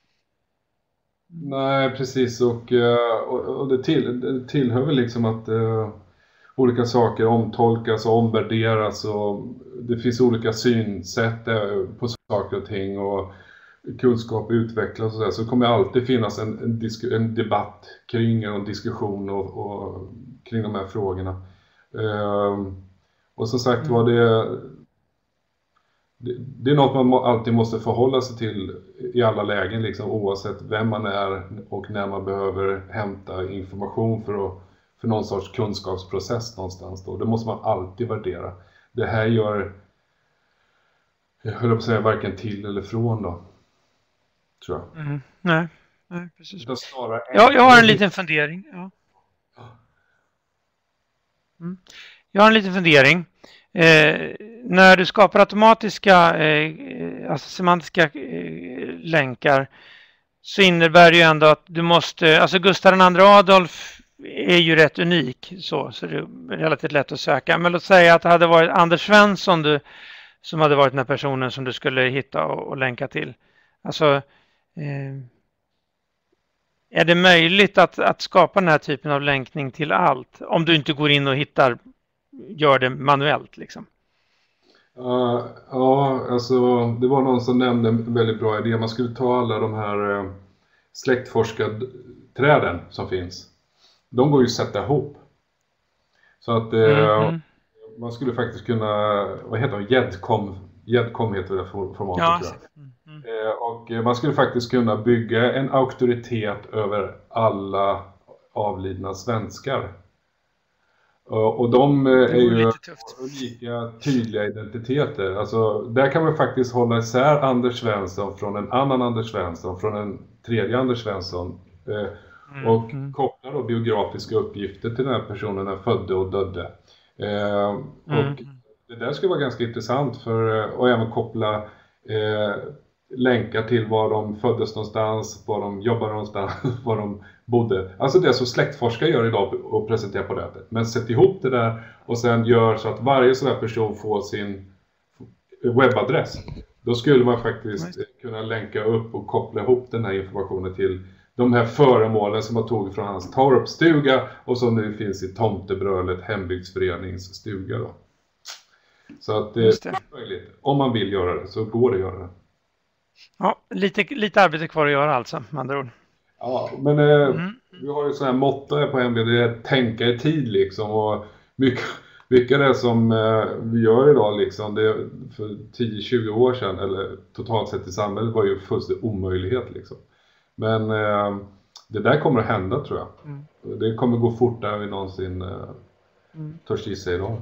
Nej, precis. Och, och, och det, till, det tillhör väl liksom att uh, olika saker omtolkas och omvärderas. Och det finns olika synsätt på saker och ting. Och kunskap utvecklas och så där. Så kommer det alltid finnas en, en, disk, en debatt kring och en diskussion och, och, kring de här frågorna. Uh, och som sagt var det... Det är något man alltid måste förhålla sig till i alla lägen, liksom, oavsett vem man är och när man behöver hämta information för, att, för någon sorts kunskapsprocess någonstans. Då. Det måste man alltid värdera. Det här gör, jag höll på att säga, varken till eller från då, tror jag. Mm, nej, nej, precis. Ja, jag har en liten fundering. Ja. Mm. Jag har en liten fundering. Eh, när du skapar automatiska eh, alltså semantiska eh, länkar så innebär det ju ändå att du måste, alltså Gustav den andra Adolf är ju rätt unik så, så det är relativt lätt att söka, men låt säga att det hade varit Anders Svensson du, som hade varit den här personen som du skulle hitta och, och länka till. Alltså eh, är det möjligt att, att skapa den här typen av länkning till allt om du inte går in och hittar, gör det manuellt liksom? Uh, ja, alltså det var någon som nämnde en väldigt bra idé. Man skulle ta alla de här uh, släktforskarträden som finns. De går ju att sätta ihop. Så att uh, mm-hmm. man skulle faktiskt kunna, vad heter det, Gedcom, Gedcom heter det formatet. Ja. Mm-hmm. Uh, och man skulle faktiskt kunna bygga en auktoritet över alla avlidna svenskar. Och de är ju olika tydliga identiteter. Alltså, där kan man faktiskt hålla isär Anders Svensson från en annan Anders Svensson, från en tredje Anders Svensson. Eh, och mm. koppla då biografiska uppgifter till den här personen när födde och dödde. Eh, mm. Och det där skulle vara ganska intressant för, och även koppla eh, länkar till var de föddes någonstans, var de jobbade någonstans, var de bodde. Alltså det som släktforskare gör idag och presenterar på nätet. Men sätt ihop det där och sen gör så att varje sån här person får sin webbadress. Då skulle man faktiskt nice. kunna länka upp och koppla ihop den här informationen till de här föremålen som man tog från hans Torpstuga och som nu finns i Tomtebrölet hembygdsförenings stuga då. Så att det är möjligt. Om man vill göra det så går det att göra det. Ja, lite, lite arbete kvar att göra alltså, med andra ord. Ja, men eh, mm. vi har ju sådana här motto här på M B, det är att tänka i tid liksom. Och mycket, mycket av det som eh, vi gör idag liksom, det för tio till tjugo år sedan, eller totalt sett i samhället, var ju fullständigt omöjlighet liksom. Men eh, det där kommer att hända, tror jag. Mm. Det kommer gå fortare än vi någonsin eh, mm. törs gissa idag.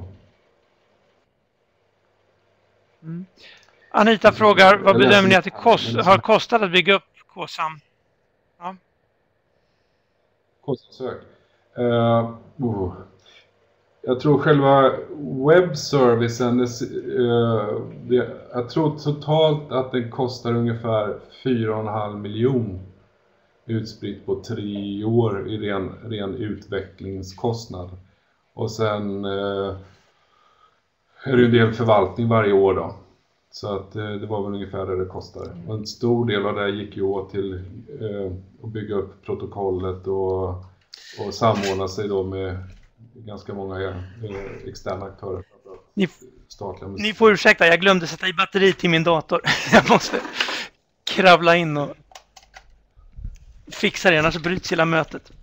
Mm. Anita frågar, vad bedömer ni att det kost, har kostat att bygga upp KOSAM? Ja. KOSAM-sök. Uh, uh. Jag tror själva webbservicen, uh, det, jag tror totalt att den kostar ungefär fyra och en halv miljon utspritt på tre år i ren, ren utvecklingskostnad. Och sen uh, är det en del förvaltning varje år då. Så att eh, det var väl ungefär det det kostade. Och en stor del av det gick ju åt till eh, att bygga upp protokollet och, och samordna sig då med ganska många eh, externa aktörer. Ni, statliga museer. Ni får ursäkta, jag glömde sätta i batteri till min dator. Jag måste kravla in och fixa det, annars bryts hela mötet.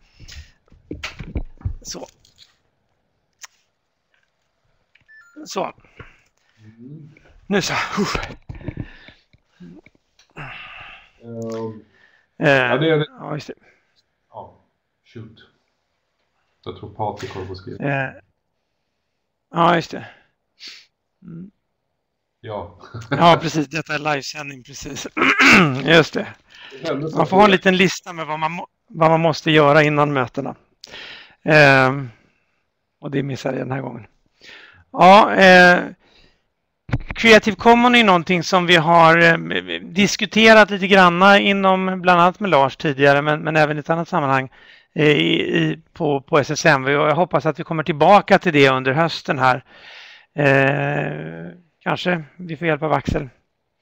Så. Så. Mm. Nu så. Um, eh, ja, det är det. Ja, just det. Ja, shoot. Jag tror Patrik har på skriva. Eh, ja, just det. Mm. Ja. Ja, precis. Detta är livesändning, precis. Just det. Man får ha en liten lista med vad man, må, vad man måste göra innan mötena. Eh, och det missade jag den här gången. Ja, eh, Creative Commons är någonting som vi har eh, diskuterat lite granna inom, bland annat med Lars tidigare, men, men även i ett annat sammanhang eh, i, på, på S S M V. Och jag hoppas att vi kommer tillbaka till det under hösten här. Eh, kanske vi får hjälp av Axel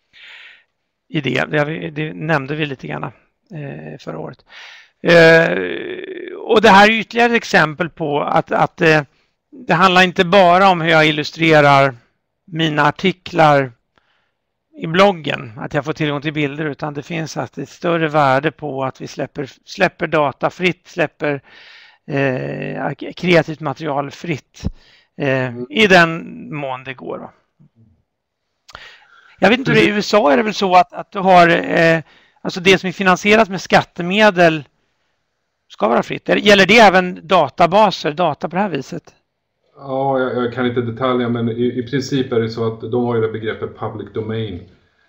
i det. Det, det nämnde vi lite grann eh, förra året. Eh, och det här är ytterligare ett exempel på att, att eh, det handlar inte bara om hur jag illustrerar mina artiklar i bloggen, att jag får tillgång till bilder, utan det finns att ett större värde på att vi släpper, släpper data fritt, släpper eh, kreativt material fritt eh, i den mån det går. Va? Jag vet inte hur det är i U S A, är det väl så att, att du har eh, alltså det som är finansierat med skattemedel ska vara fritt. Gäller det även databaser, data på det här viset? Ja, jag, jag kan inte detaljer, men i, i princip är det så att de har ju det begreppet public domain.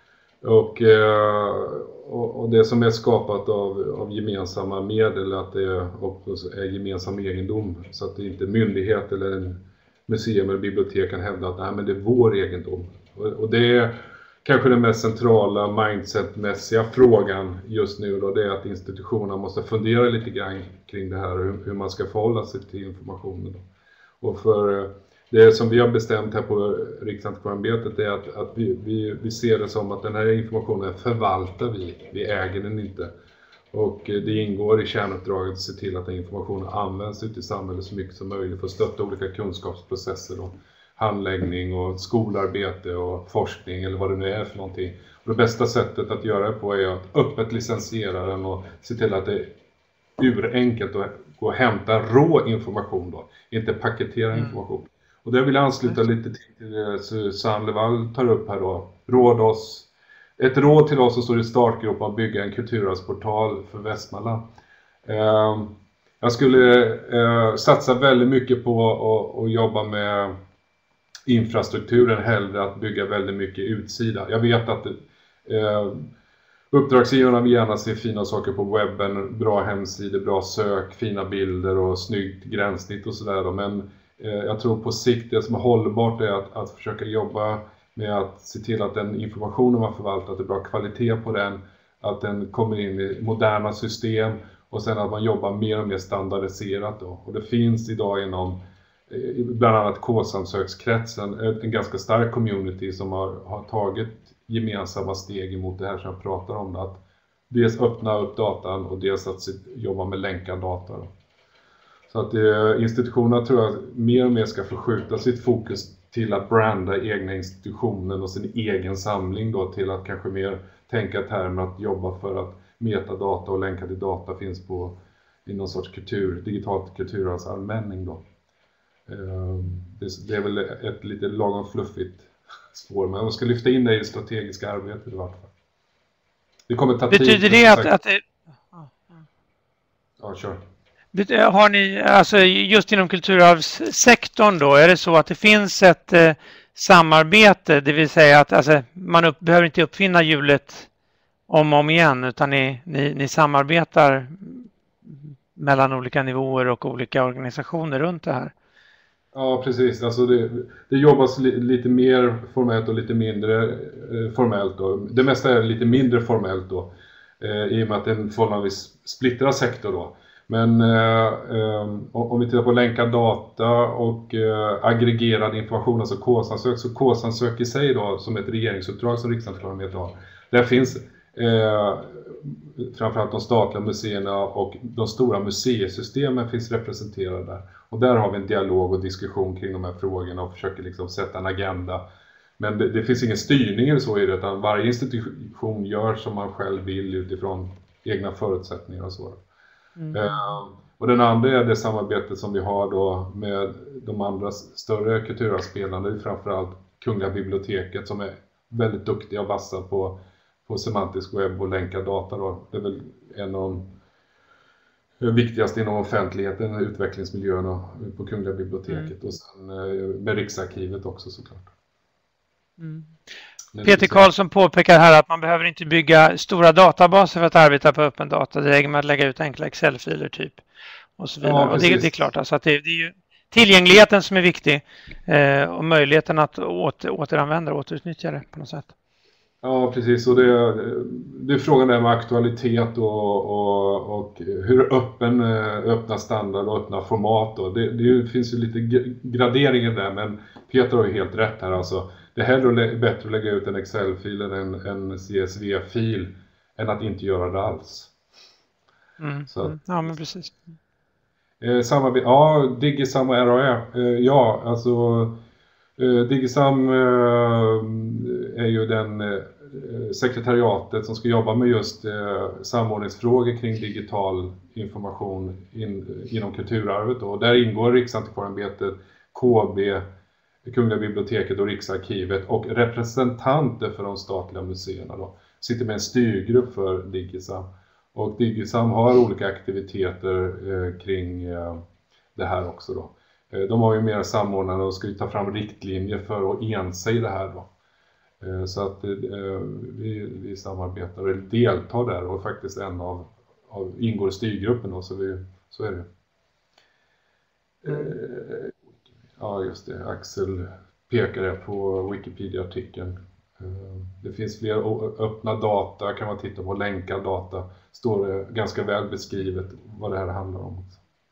Och, eh, och, och det som är skapat av, av gemensamma medel, att det är, är gemensam egendom. Så att det inte myndighet eller en museum eller bibliotek kan hävda att nej, men det är vår egendom. Och, och det är kanske den mest centrala mindsetmässiga frågan just nu då, det är att institutionerna måste fundera lite grann kring det här och hur, hur man ska förhålla sig till informationen då. Och för det som vi har bestämt här på Riksantikvarieämbetet är att, att vi, vi, vi ser det som att den här informationen förvaltar vi, vi äger den inte. Och det ingår i kärnuppdraget att se till att den informationen används ute i samhället så mycket som möjligt för att stötta olika kunskapsprocesser och handläggning och skolarbete och forskning eller vad det nu är för någonting. Och det bästa sättet att göra det på är att öppet licensiera den och se till att det är urenkelt att gå och hämta rå information då, inte paketera information. Och det vill jag ansluta lite till det Susanne Levall tar upp här då. Råd oss, ett råd till oss som står i startgruppen att bygga en kulturarvsportal för Västmanland. Eh, jag skulle eh, satsa väldigt mycket på att, att jobba med infrastrukturen hellre att bygga väldigt mycket utsida. Jag vet att eh, uppdragsgivarna vill gärna se fina saker på webben, bra hemsidor, bra sök, fina bilder och snyggt gränssnitt och sådär. Men eh, jag tror på sikt det som är hållbart är att, att försöka jobba med att se till att den informationen man förvaltar, att det är bra kvalitet på den, att den kommer in i moderna system och sen att man jobbar mer och mer standardiserat då. Och det finns idag inom bland annat K-samsökskretsen en ganska stark community som har, har tagit gemensamma steg emot det här som jag pratar om. Att dels öppna upp datan och dels att jobba med länkad data. Då. Så att eh, institutionerna tror jag mer och mer ska förskjuta sitt fokus till att branda egna institutioner och sin egen samling då, till att kanske mer tänka termer att jobba för att metadata och länkade data finns på i någon sorts kultur, digitalt kulturarvsanvändning då. Det är väl ett lite lagom fluffigt spår, men man ska lyfta in det i det strategiska arbetet i vart fall. Det kommer ta tid. Betyder det att... att det... Ja, kör. Har ni, alltså just inom kulturarvssektorn då, är det så att det finns ett eh, samarbete, det vill säga att alltså, man upp, behöver inte uppfinna hjulet om och om igen, utan ni, ni, ni samarbetar mellan olika nivåer och olika organisationer runt det här? Ja, precis. Alltså det, det jobbas li, lite mer formellt och lite mindre eh, formellt då. Det mesta är lite mindre formellt då, eh, i och med att det är en förhållandevis splittrad sektor då. Men eh, eh, om vi tittar på länkad data och eh, aggregerad information, alltså K-samsök, så K-samsök i sig då, som ett regeringsuppdrag som Riksantikvarieämbetet har, där finns eh, framförallt de statliga museerna och de stora museisystemen finns representerade där. Och där har vi en dialog och diskussion kring de här frågorna och försöker liksom sätta en agenda. Men det, det finns ingen styrning eller så i det, utan varje institution gör som man själv vill utifrån egna förutsättningar och så. Mm. Uh, och den andra är det samarbete som vi har då med de andra större kulturarvsspelarna, det är framförallt Kungliga biblioteket som är väldigt duktiga och vassa på, på semantisk webb och länkad data då. Det är väl en av de viktigaste inom offentligheten, utvecklingsmiljöerna på Kungliga biblioteket. Mm. Och sen med Riksarkivet också såklart. Mm. Peter Karlsson påpekar här att man behöver inte bygga stora databaser för att arbeta på öppen data. Det räcker med att lägga ut enkla Excel-filer typ. Och så vidare. Ja, och det, det är klart alltså att det, det är ju tillgängligheten som är viktig eh, och möjligheten att åter, återanvända och återutnyttja det på något sätt. Ja, precis. Och det, det är frågan där med aktualitet och, och, och hur öppen, öppna standard och öppna format. Då. Det, det finns ju lite graderingar där, men Peter har ju helt rätt här. Alltså, det är hellre bättre att lägga ut en Excel-fil än en C S V-fil än att inte göra det alls. Mm. Så. Ja, men precis. Eh, samarbete, ja, Digisam och R A E. Eh, ja, alltså eh, Digisam eh, är ju den eh, sekretariatet som ska jobba med just eh, samordningsfrågor kring digital information in, inom kulturarvet. Och där ingår Riksantikvarieämbetet, K B, Kungliga biblioteket och Riksarkivet och representanter för de statliga museerna då. Sitter med en styrgrupp för Digisam. Och Digisam har olika aktiviteter eh, kring eh, det här också då. Eh, de har ju mer samordnade och ska ju ta fram riktlinjer för att ensa i det här då. Eh, så att eh, vi, vi samarbetar eller deltar där och faktiskt en av, av ingår i styrgruppen då, så, vi, så är det. Eh, ja just det, Axel pekade på Wikipedia-artikeln. Det finns fler öppna data, kan man titta på länkad data, står det ganska väl beskrivet vad det här handlar om.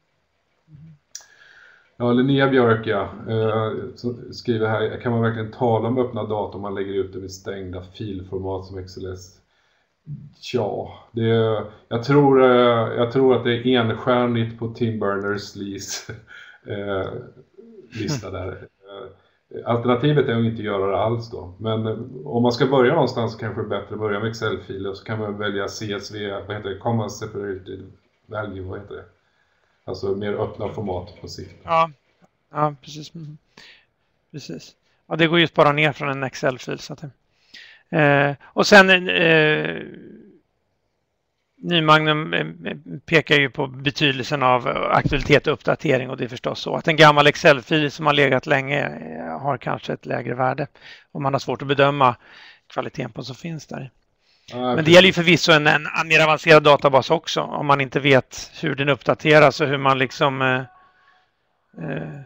Ja, Linnea Björk, ja, skriver här, kan man verkligen tala om öppna data om man lägger ut det vid stängda filformat som X L S? Ja, det, jag, tror, jag tror att det är enstjärnigt på Tim Berners-Lees lista där. Alternativet är att inte göra det alls då. Men om man ska börja någonstans så kanske det är bättre att börja med Excel-filer. Så kan man välja C S V, vad heter det? Common Separated Value, vad heter det? Alltså mer öppna format på sikt. Ja, ja precis. Mm. Precis. Ja, det går ju bara ner från en Excel-fil. Så att det, eh, och sen eh, Nymagnum pekar ju på betydelsen av aktualitet och uppdatering, och det är förstås så att en gammal Excel-fil som har legat länge har kanske ett lägre värde om man har svårt att bedöma kvaliteten på som finns där. Ja, men det gäller ju förvisso en, en mer avancerad databas också, om man inte vet hur den uppdateras och hur man liksom eh, eh,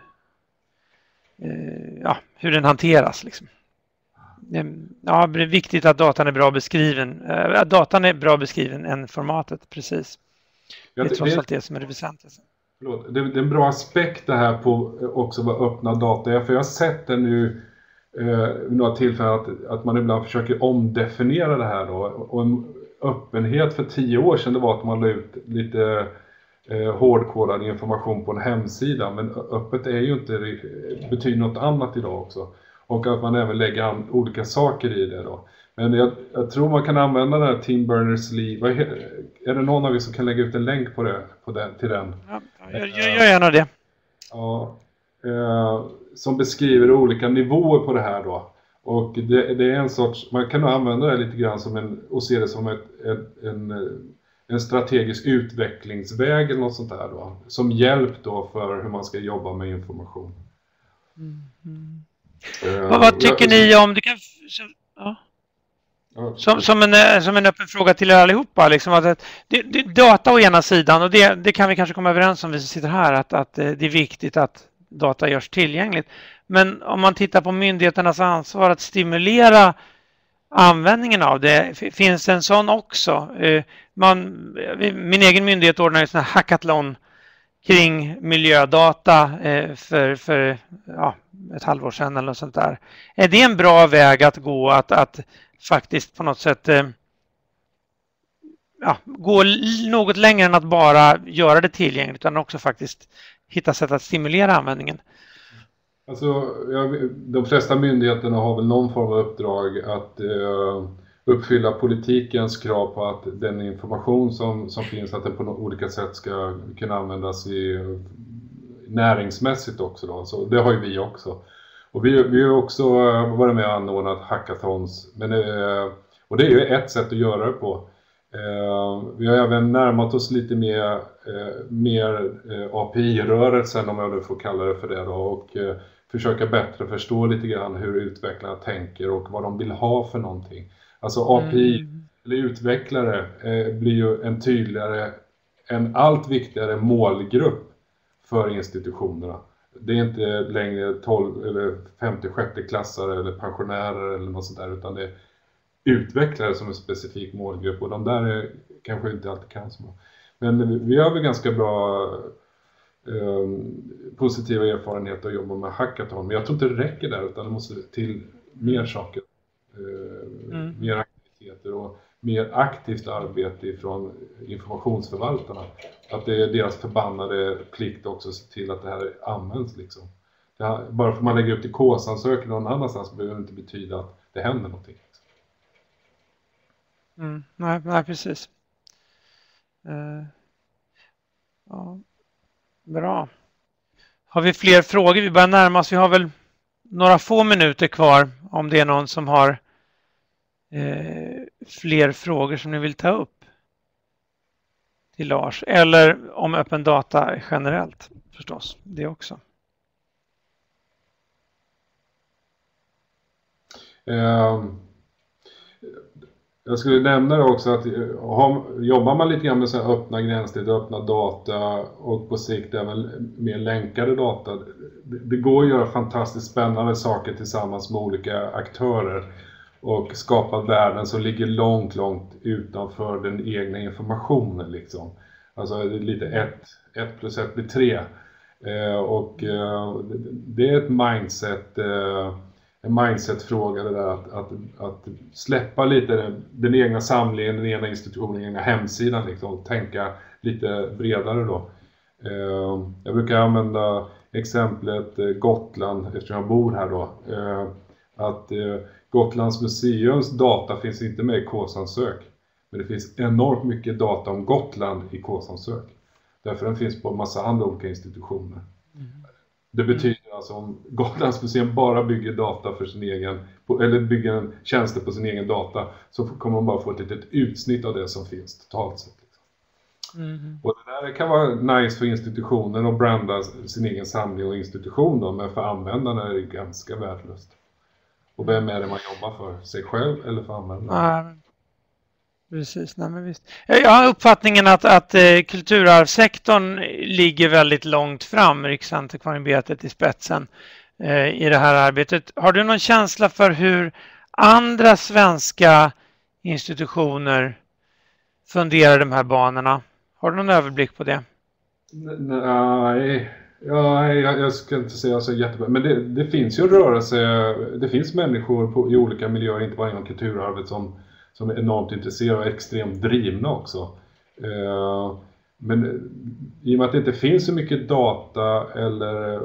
ja, hur den hanteras liksom. Ja, det är viktigt att datan är bra beskriven. Att datan är bra beskriven än formatet, precis. Det är ja, trots allt det som är det väsentliga. Förlåt, det är en bra aspekt det här på också vad öppna data är. För jag har sett det nu eh, några tillfällen att, att man ibland försöker omdefiniera det här då. Och en öppenhet för tio år sedan det var att man la ut lite eh, hårdkodad information på en hemsida. Men öppet är ju inte, det betyder något annat idag också. Och att man även lägger an olika saker i det då. Men jag, jag tror man kan använda den här Tim Berners-Lee. Är det någon av er som kan lägga ut en länk på det, på den, till den? Ja, jag, jag gör gärna det. Ja, eh, som beskriver olika nivåer på det här då. Och det, det är en sorts, man kan använda det lite grann som en, och se det som ett, ett, en, en strategisk utvecklingsväg eller något sånt där då. Som hjälp då för hur man ska jobba med information. Mm, mm. Uh, vad, vad tycker jag, ni om det kan, ja. som, som, en, som en öppen fråga till er allihopa liksom, att det, det, data å ena sidan, och det, det kan vi kanske komma överens om vi som sitter här, att, att det är viktigt att data görs tillgängligt, men om man tittar på myndigheternas ansvar att stimulera användningen av det, finns en sån också. Man, min egen myndighet ordnar ju sån här hackathon kring miljödata för, för ja, ett halvår sedan eller något sånt där. Är det en bra väg att gå, att, att faktiskt på något sätt eh, ja, gå något längre än att bara göra det tillgängligt, utan också faktiskt hitta sätt att stimulera användningen. Alltså, ja, de flesta myndigheterna har väl någon form av uppdrag att eh, uppfylla politikens krav på att den information som, som finns, att den på olika sätt ska kunna användas i, näringsmässigt också då. Så det har ju vi också. Och vi, vi har också varit med och anordnat hackathons. Men, eh, och det är ju ett sätt att göra det på. Eh, vi har även närmat oss lite mer, eh, mer eh, A P I-rörelsen, om jag nu får kalla det för det då. Och eh, försöka bättre förstå lite grann hur utvecklarna tänker och vad de vill ha för någonting. Alltså A P I mm. eller utvecklare eh, blir ju en tydligare, en allt viktigare målgrupp för institutionerna. Det är inte längre tolv eller femtio-sjätte klassare eller pensionärer eller något sånt där, utan det är utvecklare som en specifik målgrupp, och de där är kanske inte alltid kan så. Men vi har väl ganska bra eh, positiva erfarenheter att jobba med hackathon, men jag tror inte det räcker där, utan det måste till mer saker, eh, mm. mer aktiviteter och mer aktivt arbete från informationsförvaltarna. Att det är deras förbannade plikt också att se till att det här används liksom. Det här, bara för att man lägger upp till K S-ansökan någon annanstans behöver det inte betyda att det händer någonting. Mm, nej, nej, precis. Uh, ja, bra. Har vi fler frågor? Vi börjar närma oss. Vi har väl några få minuter kvar om det är någon som har uh, fler frågor som ni vill ta upp till Lars. Eller om öppen data generellt förstås. Det också. Um. Jag skulle nämna också att har, jobbar man lite grann med så här öppna gränssnitt, öppna data och på sikt även mer länkade data. Det, det går att göra fantastiskt spännande saker tillsammans med olika aktörer och skapa värden som ligger långt, långt utanför den egna informationen liksom. Alltså det är lite ett, ett plus ett blir tre. Eh, och eh, det är ett mindset... Eh, en mindset-fråga det där att, att, att släppa lite den, den egna samlingen, den egna institutionen, den egna hemsidan liksom, och tänka lite bredare då. Eh, jag brukar använda exemplet eh, Gotland eftersom jag bor här då. Eh, att eh, Gotlands museums data finns inte med i K S-ansök. Men det finns enormt mycket data om Gotland i K S-ansök. Därför den finns på en massa andra olika institutioner. Mm. Det betyder alltså om Gotlands museum bara bygger data för sin egen, eller bygger en tjänster på sin egen data, så kommer man bara få ett litet utsnitt av det som finns totalt sett. Mm. Och det där kan vara nice för institutionen att branda sin egen samling och institution då, men för användarna är det ganska värdelöst. Och vem är det man jobbar för? Sig själv eller för användarna? Ja, precis, nej men visst. Jag har uppfattningen att, att eh, kulturarvssektorn ligger väldigt långt fram, Riksantikvarieämbetet i spetsen eh, i det här arbetet. Har du någon känsla för hur andra svenska institutioner funderar de här banorna? Har du någon överblick på det? Nej, ja, jag, jag ska inte säga så jättebra. Men det, det finns ju rörelse, det finns människor på, i olika miljöer, inte bara inom kulturarvet, som som är enormt intresserade och extremt drivna också. Eh, men i och med att det inte finns så mycket data eller,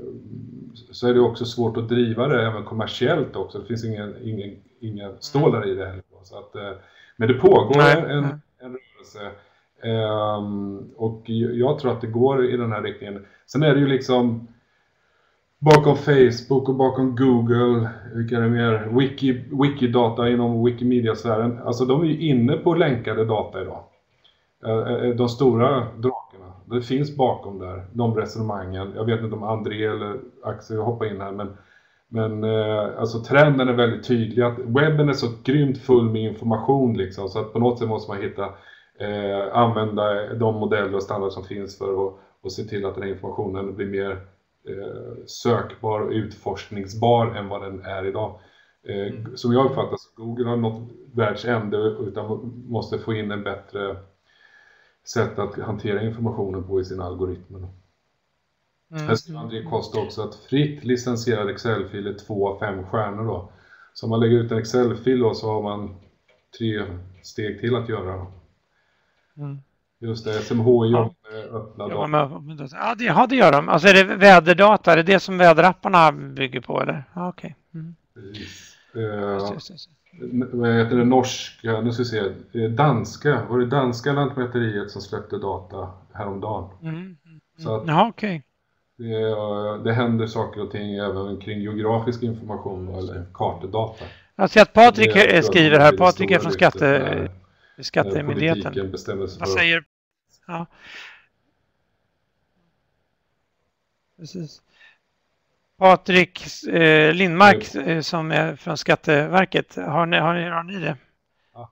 så är det också svårt att driva det även kommersiellt också. Det finns ingen, ingen, ingen stålar i det heller. Så att, eh, men det pågår Nej. en, en rörelse. Eh, och jag tror att det går i den här riktningen. Sen är det ju liksom bakom Facebook och bakom Google, vilka är det mer? Wiki, Wikidata inom Wikimedia-sfären. Alltså de är ju inne på länkade data idag. De stora drakarna. Det finns bakom där, de resonemangen. Jag vet inte om André eller Axel hoppar in här, men, men alltså trenden är väldigt tydlig. Att webben är så grymt full med information liksom, så att på något sätt måste man hitta, eh, använda de modeller och standarder som finns för att och se till att den här informationen blir mer sökbar och utforskningsbar än vad den är idag. Mm. Som jag uppfattar så Google har nått världsände utan måste få in en bättre sätt att hantera informationen på i sina algoritmer. Mm. Här skriver André Costa också att fritt licensierad Excel-fil är två av fem stjärnor då. Så om man lägger ut en Excel-fil då, så har man tre steg till att göra då. Mm. Just det, S M H I Ja. med öppna Jobbar data. med, med, ja, det, ja, det gör de. Alltså är det väderdata? Är det det som väderapparna bygger på? Eller? Ja, okej. Mm. Precis. Just, Eh, just, just. vad heter det norska, nu ska vi se, eh, danska, var det danska lantmäteriet som släppte data häromdagen? Mm. Mm. Så att Ja, okej. det, eh, det händer saker och ting även kring geografisk information eller kartdata. Jag ser att Patrik Det tror jag skriver kommer här. bli det Patrik är stora från lyftet skatte, när- när skattemyndigheten. politiken bestämmer sig Vad för- säger... Ja. Precis. Patrik eh, Lindmark eh, som är från Skatteverket. Har ni, har ni, har ni det? Ja.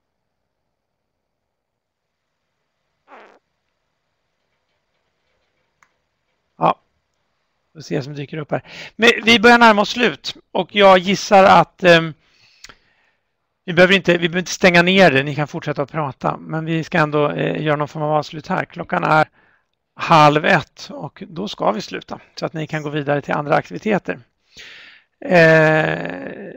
Ja. Vi ser som dyker upp här. Men vi börjar närma oss slut och jag gissar att eh, vi, behöver inte, vi behöver inte stänga ner det. Ni kan fortsätta att prata, men vi ska ändå eh, göra någon form av avslut här. Klockan är halv ett och då ska vi sluta så att ni kan gå vidare till andra aktiviteter. Eh,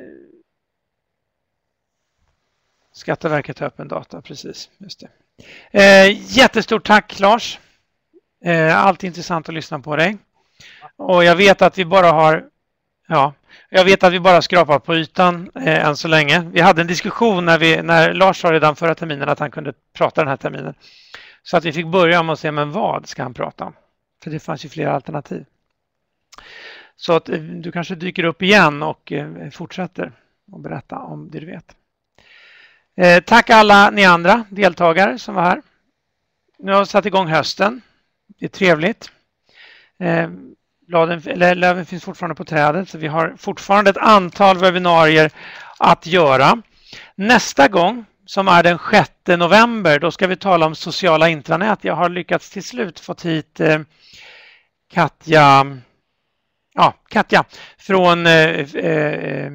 Skatteverket har öppen data, precis. Just det. Eh, jättestort tack Lars. Eh, alltid intressant att lyssna på dig. Och jag vet att vi bara har ja, jag vet att vi bara skrapar på ytan eh, än så länge. Vi hade en diskussion när, vi, när Lars sa redan förra terminen att han kunde prata den här terminen. Så att vi fick börja med att se, men vad ska han prata om? För det fanns ju flera alternativ. Så att eh, du kanske dyker upp igen och eh, fortsätter att berätta om det du vet. Eh, tack alla ni andra deltagare som var här. Nu har vi satt igång hösten. Det är trevligt. Eh, bladen, eller löven finns fortfarande på trädet, så vi har fortfarande ett antal webbinarier att göra. Nästa gång, som är den sjätte november, då ska vi tala om sociala intranät. Jag har lyckats till slut fått hit eh, Katja, ja, Katja från eh, eh,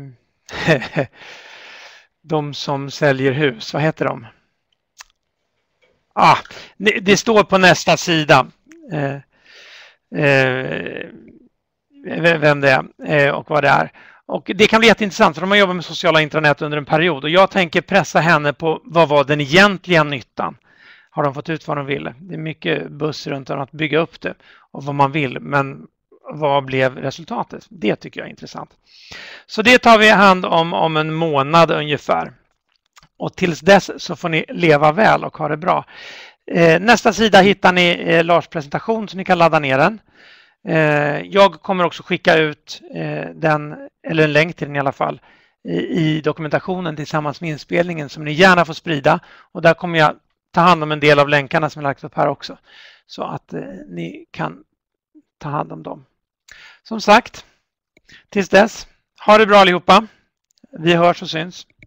de som säljer hus. Vad heter de? Ah, det, det står på nästa sida. Eh, eh, vem det är eh, och vad det är. Och det kan bli jätteintressant för de har jobbat med sociala intranät under en period och jag tänker pressa henne på vad var den egentliga nyttan. Har de fått ut vad de ville? Det är mycket buss runt om att bygga upp det och vad man vill, men vad blev resultatet? Det tycker jag är intressant. Så det tar vi hand om om en månad ungefär. Och tills dess så får ni leva väl och ha det bra. Eh, nästa sida hittar ni eh, Lars presentation så ni kan ladda ner den. Eh, jag kommer också skicka ut eh, den, eller en länk till den i alla fall, i, i dokumentationen tillsammans med inspelningen som ni gärna får sprida. Och där kommer jag ta hand om en del av länkarna som jag lagt upp här också. Så att eh, ni kan ta hand om dem. Som sagt, tills dess, ha det bra allihopa. Vi hörs och syns.